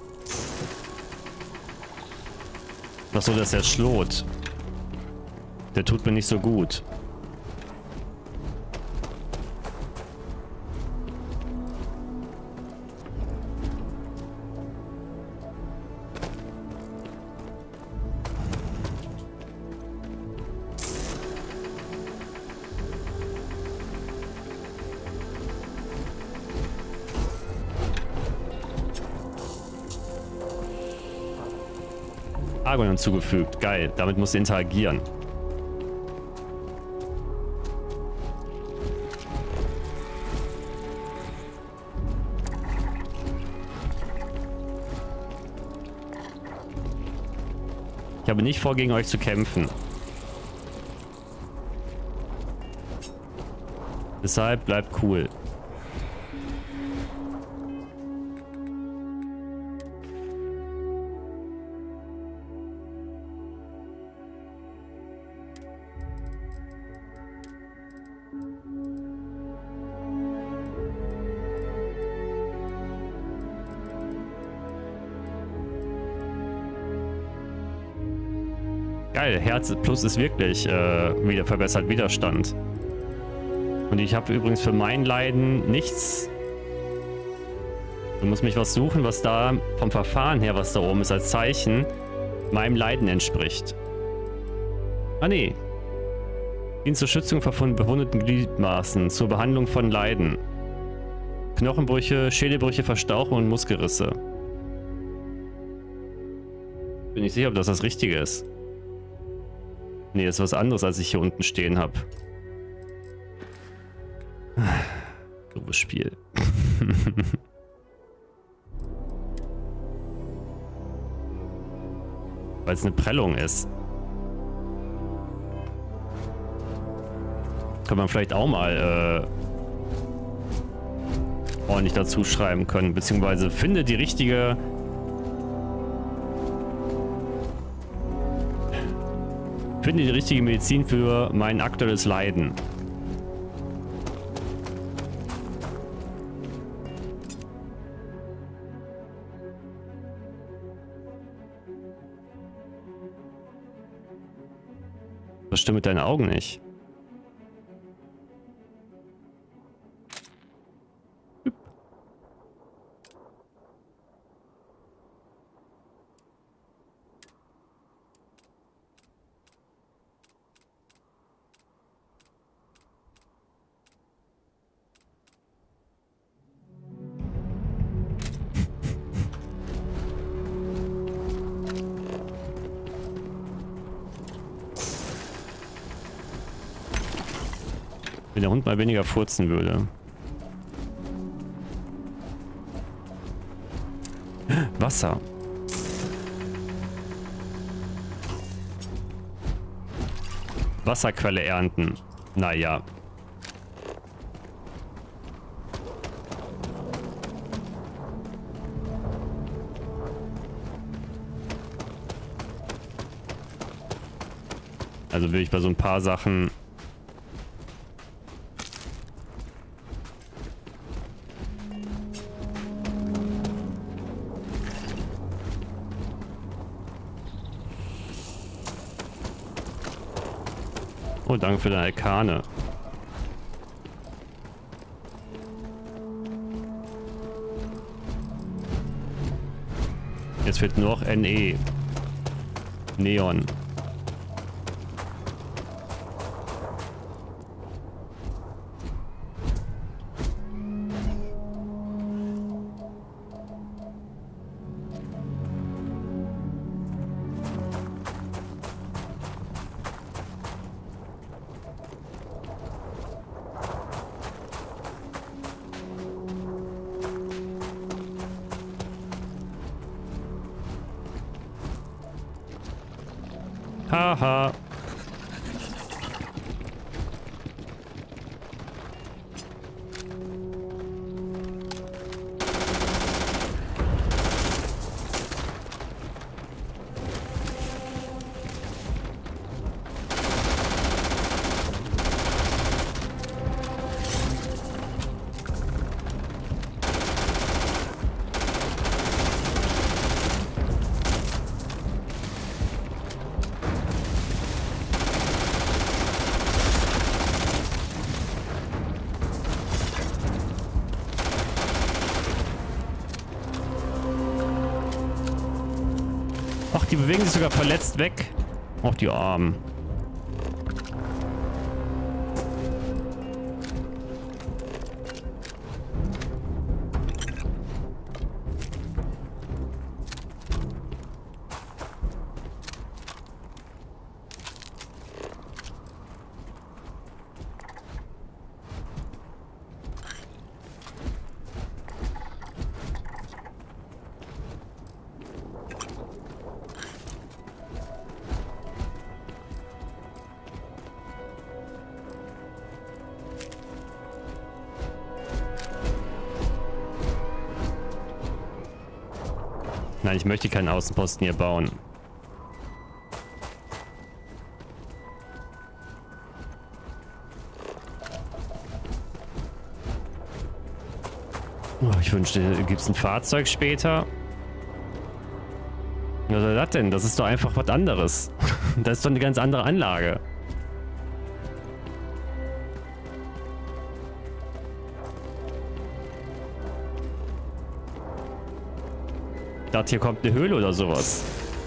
Achso, das ist der Schlot. Der tut mir nicht so gut. Argon hinzugefügt. Geil. Damit musst du interagieren. Ich habe nicht vor, gegen euch zu kämpfen. Deshalb bleibt cool. Geil, Herz Plus ist wirklich äh, wieder verbessert Widerstand. Und ich habe übrigens für mein Leiden nichts. Du musst mich was suchen, was da vom Verfahren her, was da oben ist als Zeichen, meinem Leiden entspricht. Ah nee. Dient zur Schützung von bewundeten Gliedmaßen, zur Behandlung von Leiden. Knochenbrüche, Schädelbrüche, Verstauchung und Muskelrisse. Bin nicht sicher, ob das das Richtige ist. Nee, das ist was anderes, als ich hier unten stehen habe. Doofes Spiel. Weil es eine Prellung ist. Kann man vielleicht auch mal äh, ordentlich dazu schreiben können. Beziehungsweise finde die richtige... Finde die richtige Medizin für mein aktuelles Leiden. Was stimmt mit deinen Augen nicht? Wenn der Hund mal weniger furzen würde. Wasser. Wasserquelle ernten. Naja. Also will ich bei so ein paar Sachen... Oh, danke für deine Arkane. Jetzt fehlt nur noch N E. Neon. Haha. Ach, die bewegen sich sogar verletzt weg. Ach, die Armen. Nein, ich möchte keinen Außenposten hier bauen. Oh, ich wünschte, gibt es ein Fahrzeug später? Was soll das denn? Das ist doch einfach was anderes. Das ist doch eine ganz andere Anlage. Ich dachte, hier kommt eine Höhle oder sowas.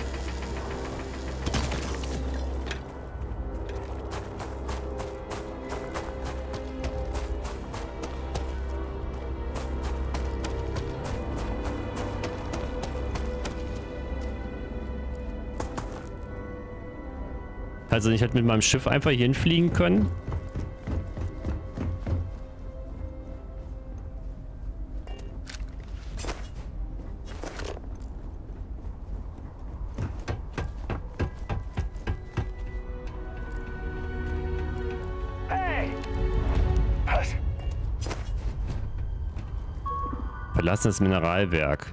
Also ich hätte mit meinem Schiff einfach hier hinfliegen können. Verlassenes Mineralwerk.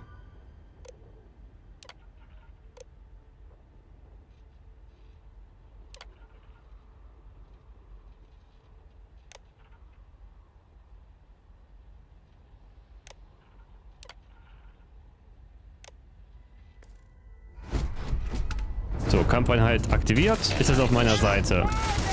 So, Kampfeinheit aktiviert. Ist es auf meiner Seite.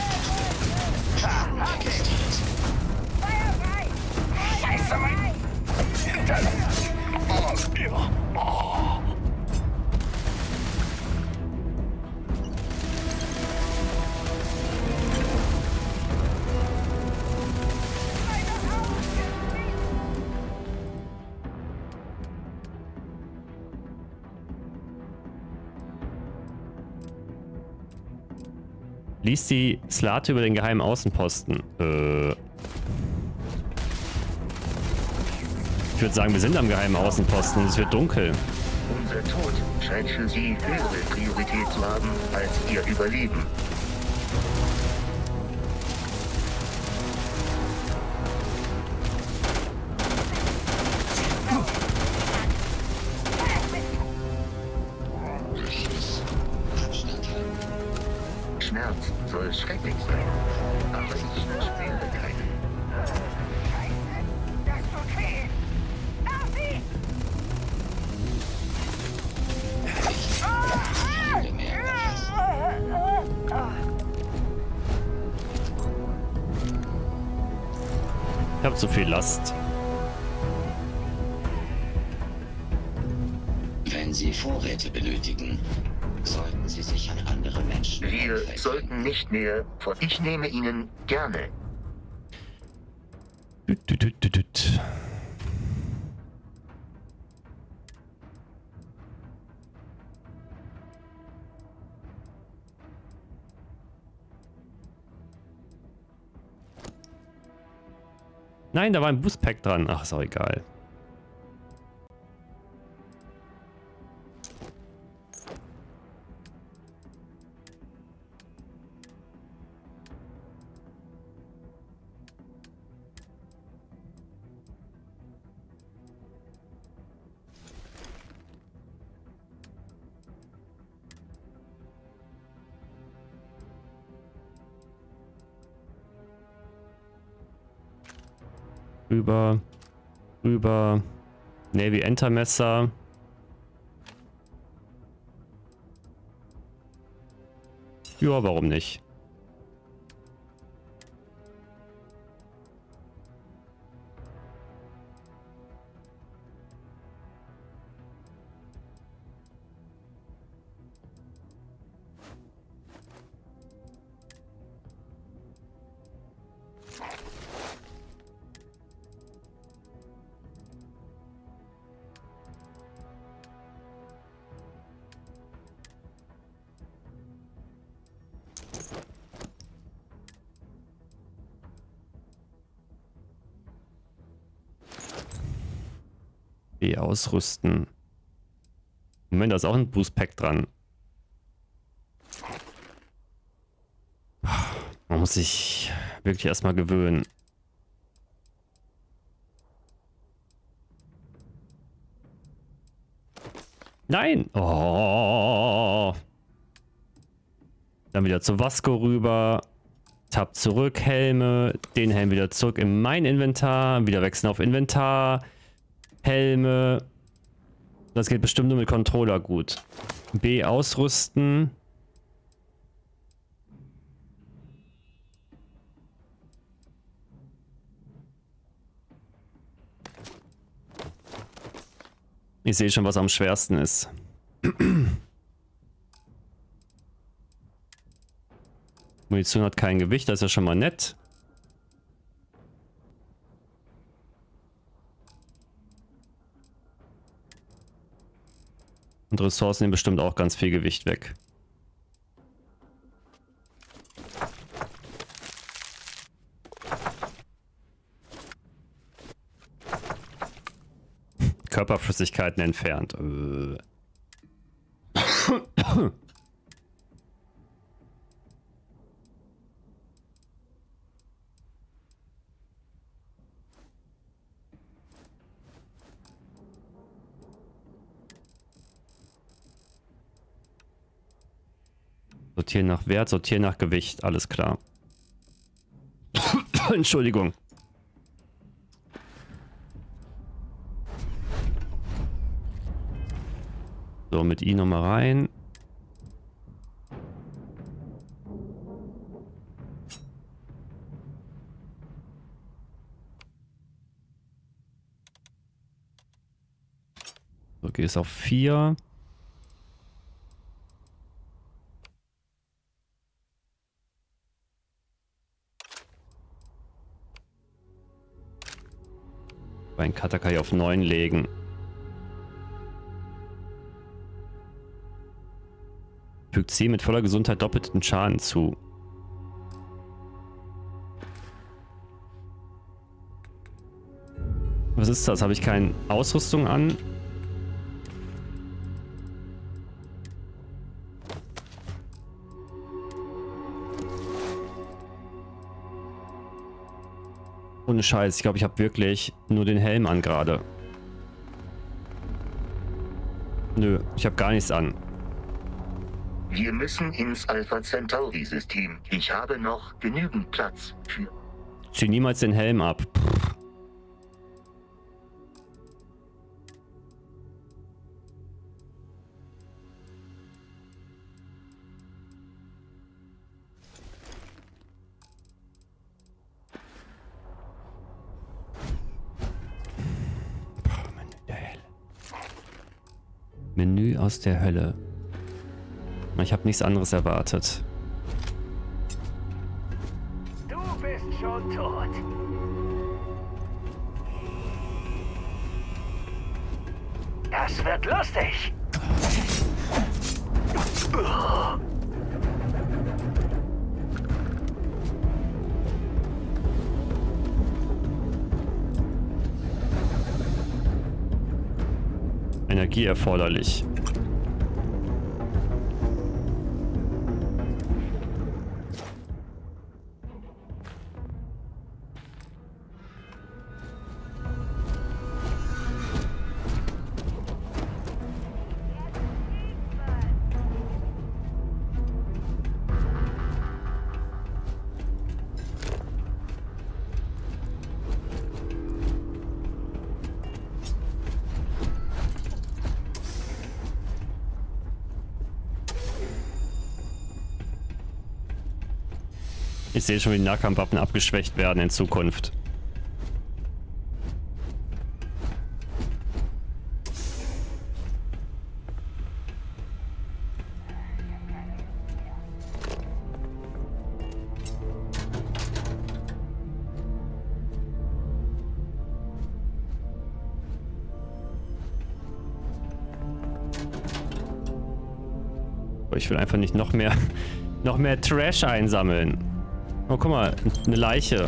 Lies die Slate über den geheimen Außenposten. Äh. Ich würde sagen, wir sind am geheimen Außenposten. Es wird dunkel. Unser Tod scheint für Sie höhere Priorität zu haben als Ihr Überleben. Schmerz soll schrecklich sein, aber ich spüre keinen. Das tut weh. Darcy! Ich habe zu viel Last. Wenn Sie Vorräte benötigen, sollten Sie sich an andere Menschen Wir wenden. sollten nicht mehr. Von ich nehme Ihnen gerne. Düt, düt, düt, düt, düt. Nein, da war ein Boostpack dran. Ach, ist auch egal. Rüber, rüber, Navy Entermesser. Ja, warum nicht? B ausrüsten. Moment, da ist auch ein Boost Pack dran. Man muss sich wirklich erstmal gewöhnen. Nein! Oh. Dann wieder zu Vasco rüber. Tab zurück, Helme. Den Helm wieder zurück in mein Inventar. Wieder wechseln auf Inventar. Helme. Das geht bestimmt nur mit Controller gut. B ausrüsten. Ich sehe schon, was am schwersten ist. Munition hat kein Gewicht, das ist ja schon mal nett. Und Ressourcen nehmen bestimmt auch ganz viel Gewicht weg. Körperflüssigkeiten entfernt. Äh. Sortieren nach Wert, sortieren nach Gewicht, alles klar. Entschuldigung. So, mit I nochmal rein. So, gehst auf vier. Ein Cutter kann ich auf neun legen. Fügt sie mit voller Gesundheit doppelten Schaden zu. Was ist das? Habe ich keine Ausrüstung an? Ohne Scheiß, ich glaube, ich habe wirklich nur den Helm an gerade. Nö, ich habe gar nichts an. Wir müssen ins Alpha Centauri-System. Ich habe noch genügend Platz für... Zieh niemals den Helm ab. Pff. Menü aus der Hölle. Ich habe nichts anderes erwartet. Du bist schon tot. Das wird lustig. Energie erforderlich. Ich sehe schon, wie die Nahkampfwaffen abgeschwächt werden in Zukunft. Ich will einfach nicht noch mehr, noch mehr Trash einsammeln. Oh, guck mal, eine Leiche.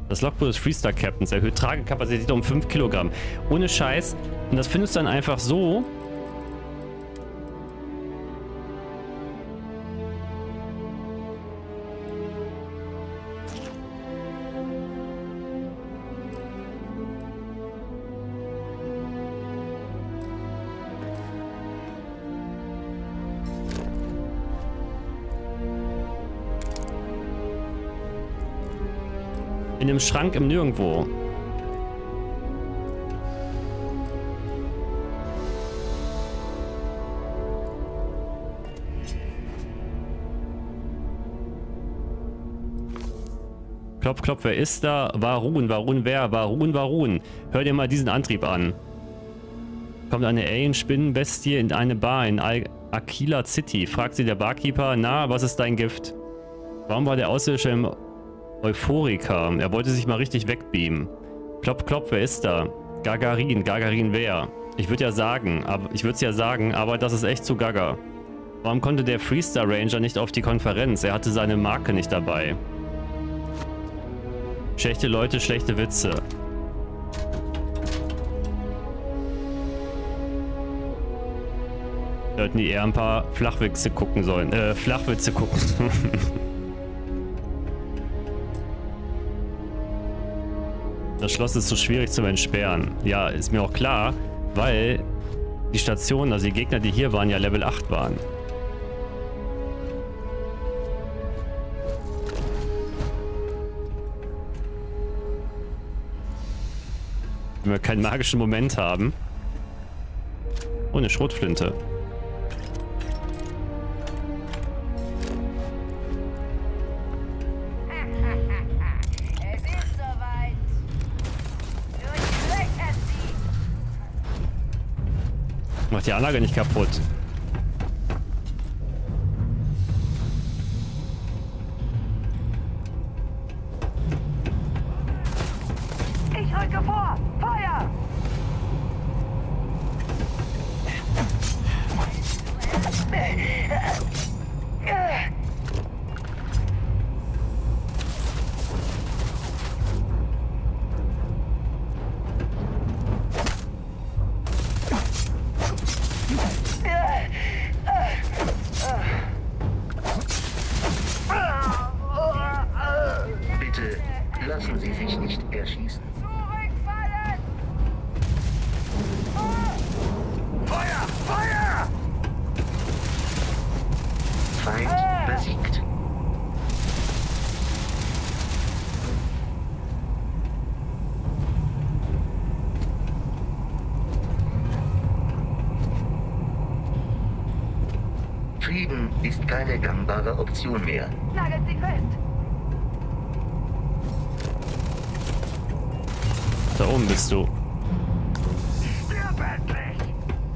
Das Logbuch des Freestar Captains erhöht Tragekapazität um fünf Kilogramm. Ohne Scheiß. Und das findest du dann einfach so. In einem Schrank im Nirgendwo. Klopf, klopf, wer ist da? Varun, Varun, wer? Varun, Varun. Hör dir mal diesen Antrieb an. Kommt eine Alien-Spinnenbestie in eine Bar in Al Aquila City. Fragt sie der Barkeeper, na, was ist dein Gift? Warum war der Außerirdische im Euphorika? Er wollte sich mal richtig wegbeamen. Klopf, klopf, wer ist da? Gagarin, Gagarin wer? Ich würde ja sagen, aber ich würde es ja sagen, aber das ist echt zu gaga. Warum konnte der Freestar Ranger nicht auf die Konferenz? Er hatte seine Marke nicht dabei. Schlechte Leute, schlechte Witze. Wir hätten die eher ein paar Flachwitze gucken sollen. Äh, Flachwitze gucken. Das Schloss ist so schwierig zu entsperren. Ja, ist mir auch klar, weil die Stationen, also die Gegner, die hier waren, ja Level acht waren. Wenn wir keinen magischen Moment haben. Oh, eine Schrotflinte. Macht die Anlage nicht kaputt. Ich rücke vor! Feuer! Bitte lassen Sie sich nicht erschießen. Zurückfallen! Feuer! Feuer! Feind besiegt. Frieden ist keine gangbare Option mehr. Nagelt sie fest! Da oben bist du. Stirb endlich!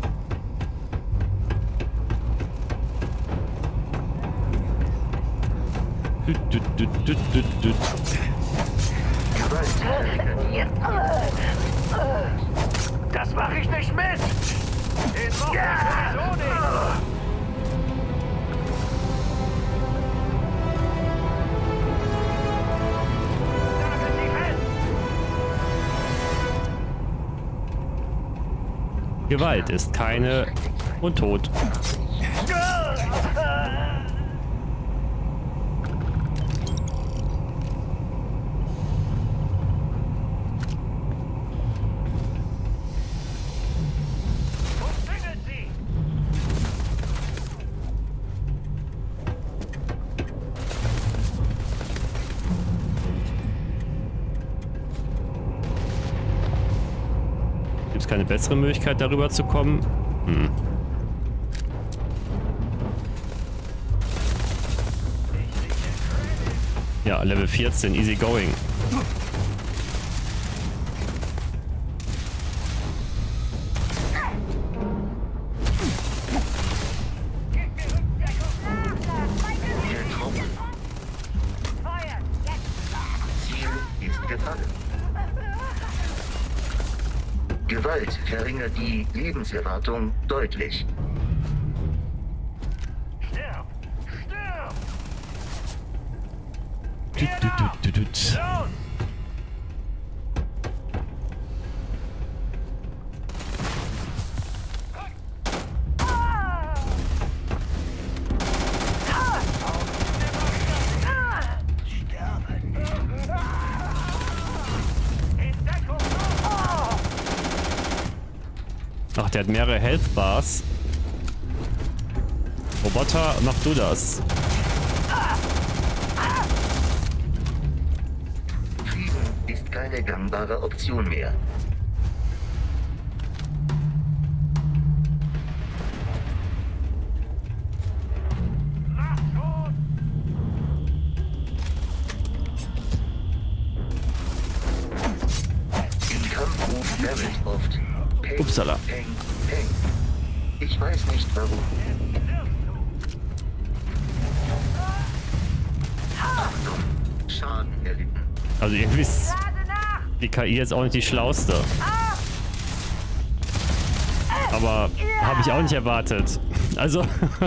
Düt, düt, düt, düt, düt, düt. Gewalt verringert. Das mache ich nicht mit! Den mochte ich sowieso nicht! Nagelt sie fest! Gewalt ist keine und tot. Umzingelt sie! Gibt es keine bessere Möglichkeit, darüber zu kommen? Hm. Ja, Level vierzehn, easy going. Getroffen. Feuer! Jetzt! Ziel ist gefallen. Gewalt verringert die Lebenserwartung deutlich. Stirb! Stirb! Düt, düt, düt, düt, düt. Los! Ach, der hat mehrere Health Bars. Roboter, mach du das. Fliegen ist keine gangbare Option mehr. Im Kampf ruft Barrett oft Peng, Upsala. Peng, Peng. Ich weiß nicht warum. Achtung, Schaden erlitten. Also irgendwie ist die K I jetzt auch nicht die schlauste. Aber habe ich auch nicht erwartet. Also...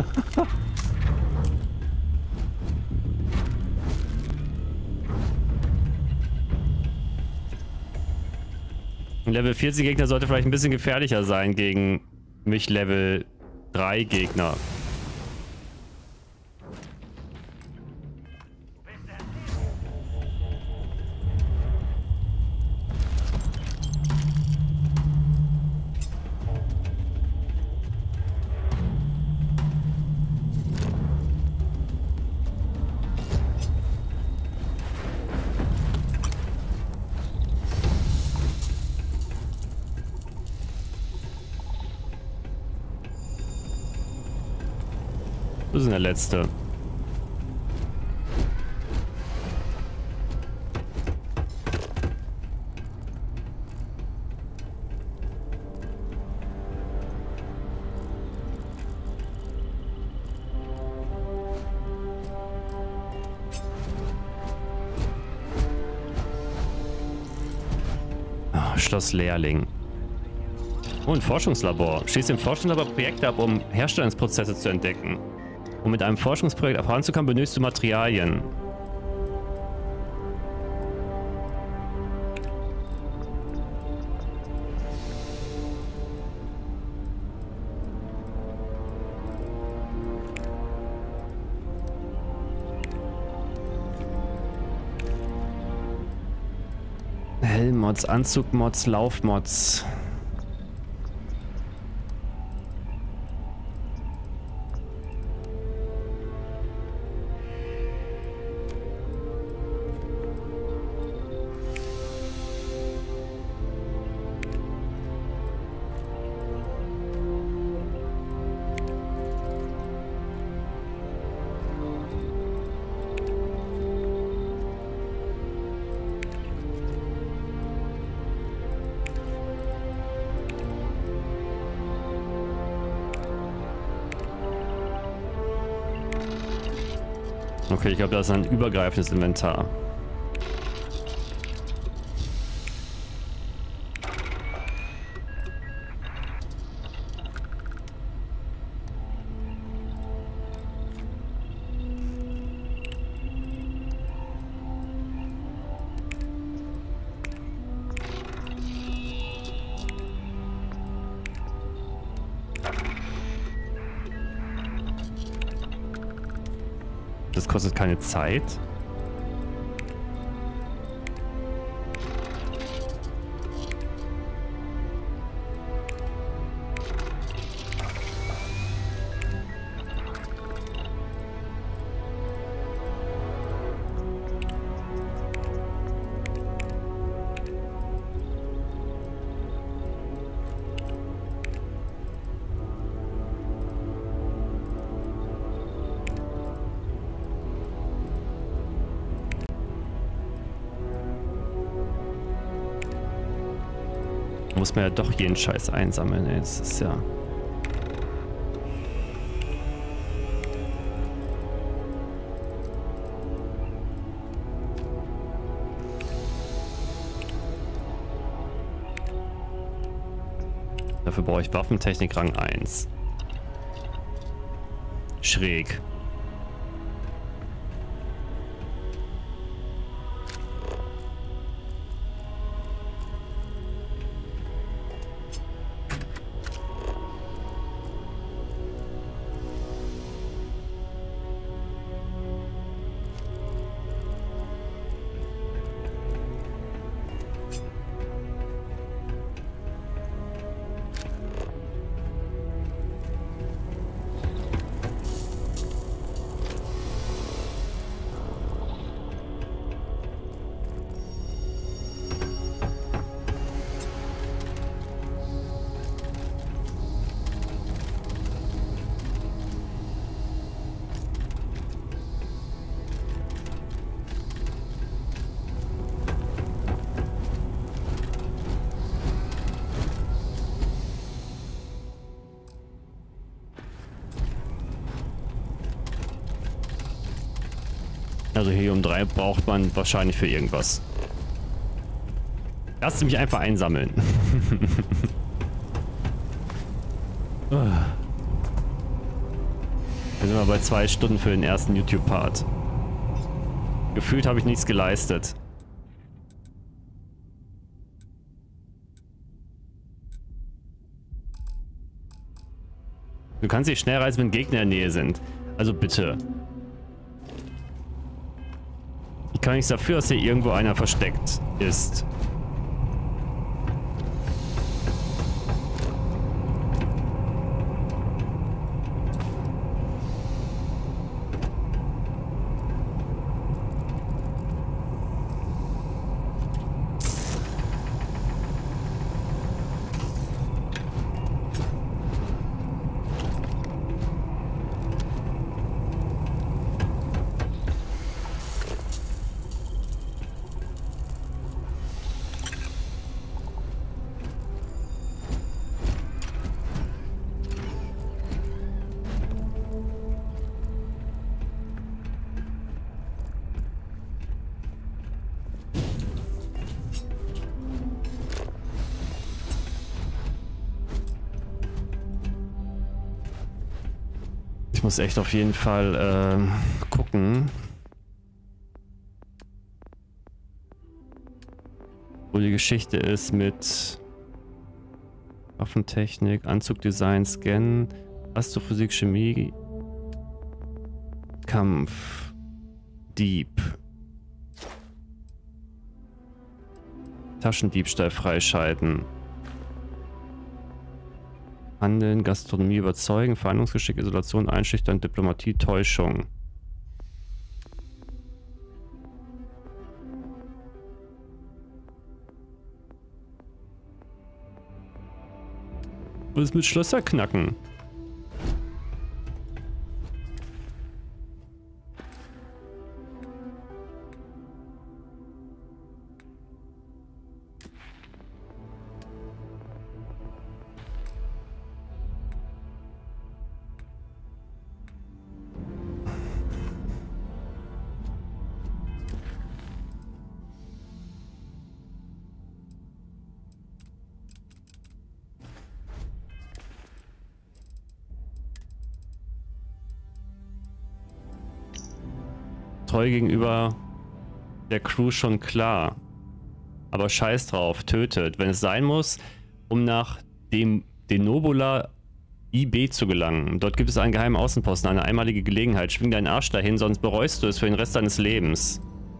Ein Level vierzig Gegner sollte vielleicht ein bisschen gefährlicher sein gegen mich Level drei Gegner. Das ist der letzte. Oh, Schloss Lehrling. Oh, ein Forschungslabor. Schließt im Forschungslabor Projekte ab, um Herstellungsprozesse zu entdecken. Um mit einem Forschungsprojekt voranzukommen, benötigst du Materialien. Helmmods, Anzugmods, Laufmods. Okay, ich glaube, das ist ein übergreifendes Inventar. Das kostet keine Zeit. Muss man ja doch jeden Scheiß einsammeln. Ey. Das ist ja... Dafür brauche ich Waffentechnik Rang eins. Schräg. Also Helium drei braucht man wahrscheinlich für irgendwas. Lass mich einfach einsammeln. Wir sind mal bei zwei Stunden für den ersten YouTube-Part. Gefühlt habe ich nichts geleistet. Du kannst dich schnell reisen, wenn Gegner in der Nähe sind. Also bitte. Ich kann nichts dafür, dass hier irgendwo einer versteckt ist. Ich muss echt auf jeden Fall ähm, gucken, wo die Geschichte ist mit Waffentechnik, Anzugdesign, Scan, Astrophysik, Chemie, Kampf, Dieb, Taschendiebstahl freischalten. Handeln, Gastronomie überzeugen, Verhandlungsgeschick, Isolation, Einschüchtern, Diplomatie, Täuschung. Was ist mit Schlösser knacken? Treu gegenüber der Crew schon klar. Aber scheiß drauf, tötet, wenn es sein muss, um nach dem Denobula I B zu gelangen. Dort gibt es einen geheimen Außenposten, eine einmalige Gelegenheit. Schwing deinen Arsch dahin, sonst bereust du es für den Rest deines Lebens.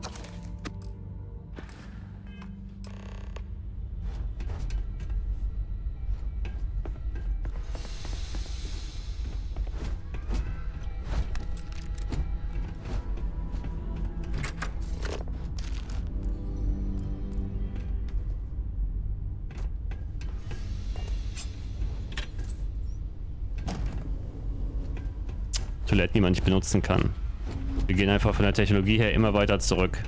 Toiletten, die man nicht benutzen kann. Wir gehen einfach von der Technologie her immer weiter zurück.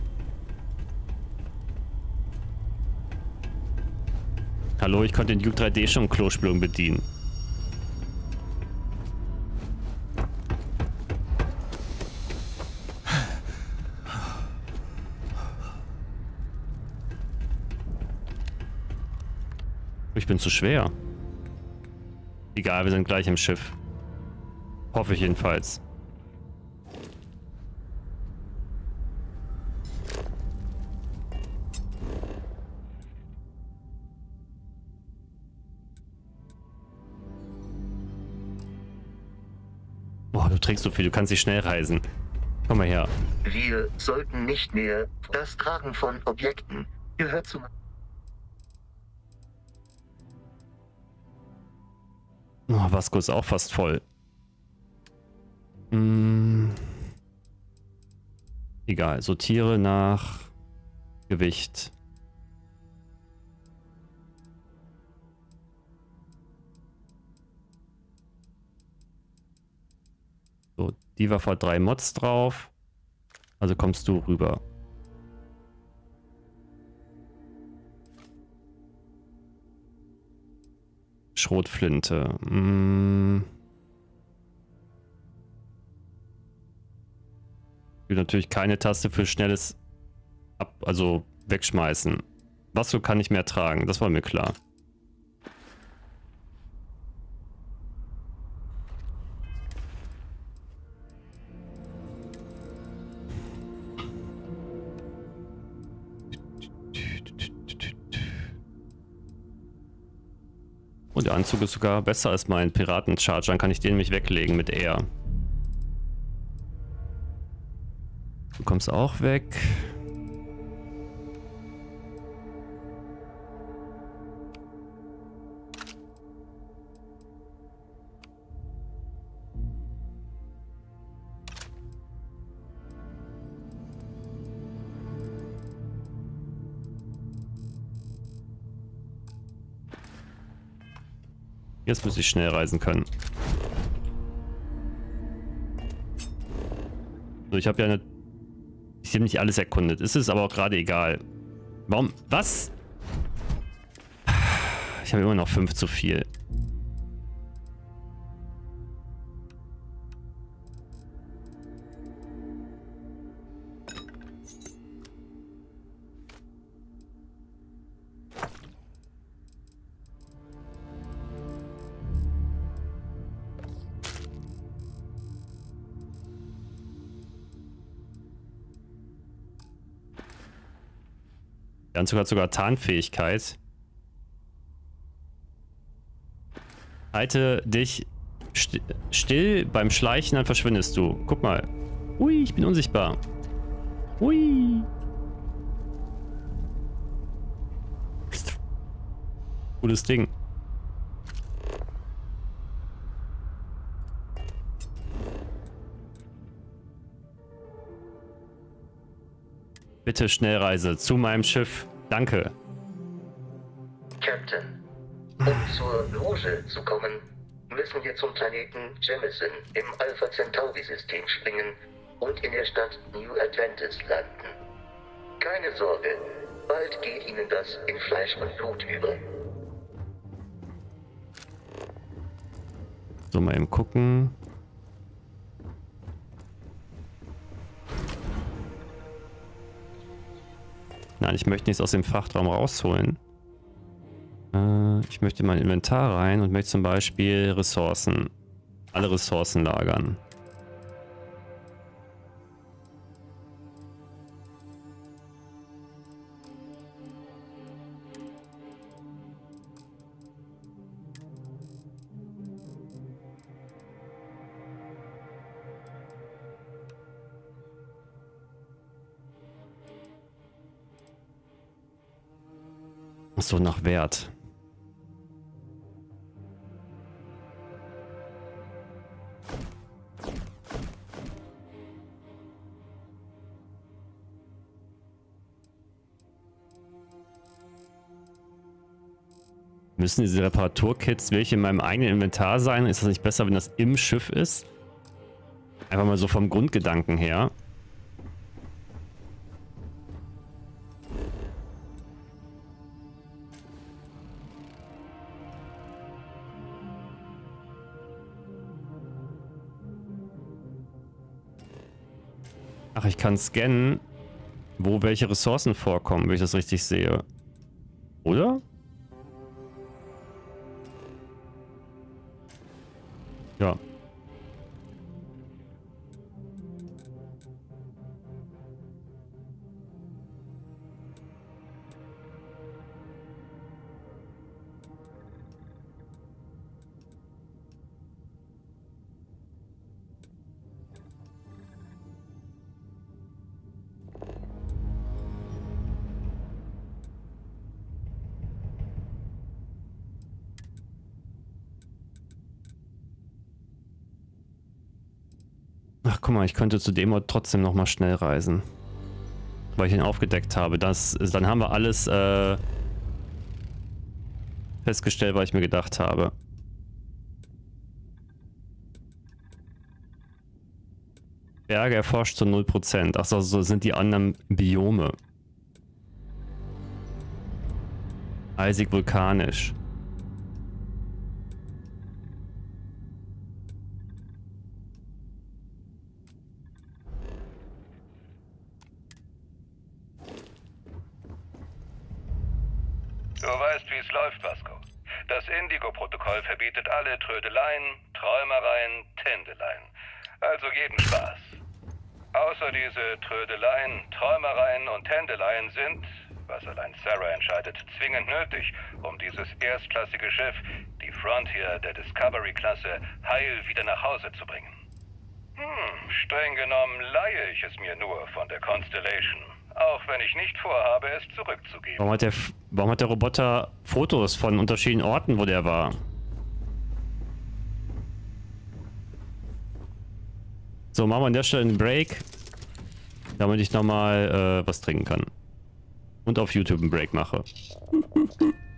Hallo, ich konnte den Duke drei D schon Klospülung bedienen. Ich bin zu schwer. Egal, wir sind gleich im Schiff. Hoffe ich jedenfalls. Boah, du trägst so viel, du kannst nicht schnell reisen. Komm mal her. Wir sollten nicht mehr. Das Tragen von Objekten gehört zu... Oh, Vasco ist auch fast voll. Hm. Egal, sortiere nach Gewicht. So, die Waffe hat drei Mods drauf. Also kommst du rüber. Schrotflinte. Hm. Gibt natürlich keine Taste für schnelles Ab, also wegschmeißen. Was so kann ich mehr tragen, das war mir klar. Und der Anzug ist sogar besser als mein Piratencharger, dann kann ich den nämlich weglegen mit R. Du kommst auch weg. Jetzt muss ich schnell reisen können. So, ich habe ja eine... Ich habe nicht alles erkundet. Es ist aber auch gerade egal. Warum? Was? Ich habe immer noch fünf zu viel. Der Anzug hat sogar Tarnfähigkeit. Halte dich st still beim Schleichen, dann verschwindest du. Guck mal. Ui, ich bin unsichtbar. Ui. Gutes Ding. Bitte Schnellreise zu meinem Schiff. Danke. Captain, um zur Loge zu kommen, müssen wir zum Planeten Jemison im Alpha Centauri-System springen und in der Stadt New Atlantis landen. Keine Sorge, bald geht Ihnen das in Fleisch und Blut über. So, mal eben gucken. Nein, ich möchte nichts aus dem Frachtraum rausholen. Äh, ich möchte in mein Inventar rein und möchte zum Beispiel Ressourcen. Alle Ressourcen lagern. So nach Wert. Müssen diese Reparaturkits welche in meinem eigenen Inventar sein? Ist das nicht besser, wenn das im Schiff ist? Einfach mal so vom Grundgedanken her. Ach, ich kann scannen, wo welche Ressourcen vorkommen, wenn ich das richtig sehe. Oder? Ja. Ach, guck mal, ich könnte zu dem Ort trotzdem noch mal schnell reisen. Weil ich ihn aufgedeckt habe. Das, dann haben wir alles äh, festgestellt, was ich mir gedacht habe. Berge erforscht zu null Prozent. Ach so, so sind die anderen Biome. Eisig vulkanisch. Du weißt, wie es läuft, Vasco. Das Indigo-Protokoll verbietet alle Trödeleien, Träumereien, Tändeleien. Also jeden Spaß. Außer diese Trödeleien, Träumereien und Tändeleien sind, was allein Sarah entscheidet, zwingend nötig, um dieses erstklassige Schiff, die Frontier der Discovery-Klasse, heil wieder nach Hause zu bringen. Hm, streng genommen leihe ich es mir nur von der Constellation. Auch wenn ich nicht vorhabe, es zurückzugeben. Warum hat der, warum hat der Roboter Fotos von unterschiedlichen Orten, wo der war? So, machen wir an der Stelle einen Break, damit ich nochmal äh, was trinken kann. Und auf YouTube einen Break mache.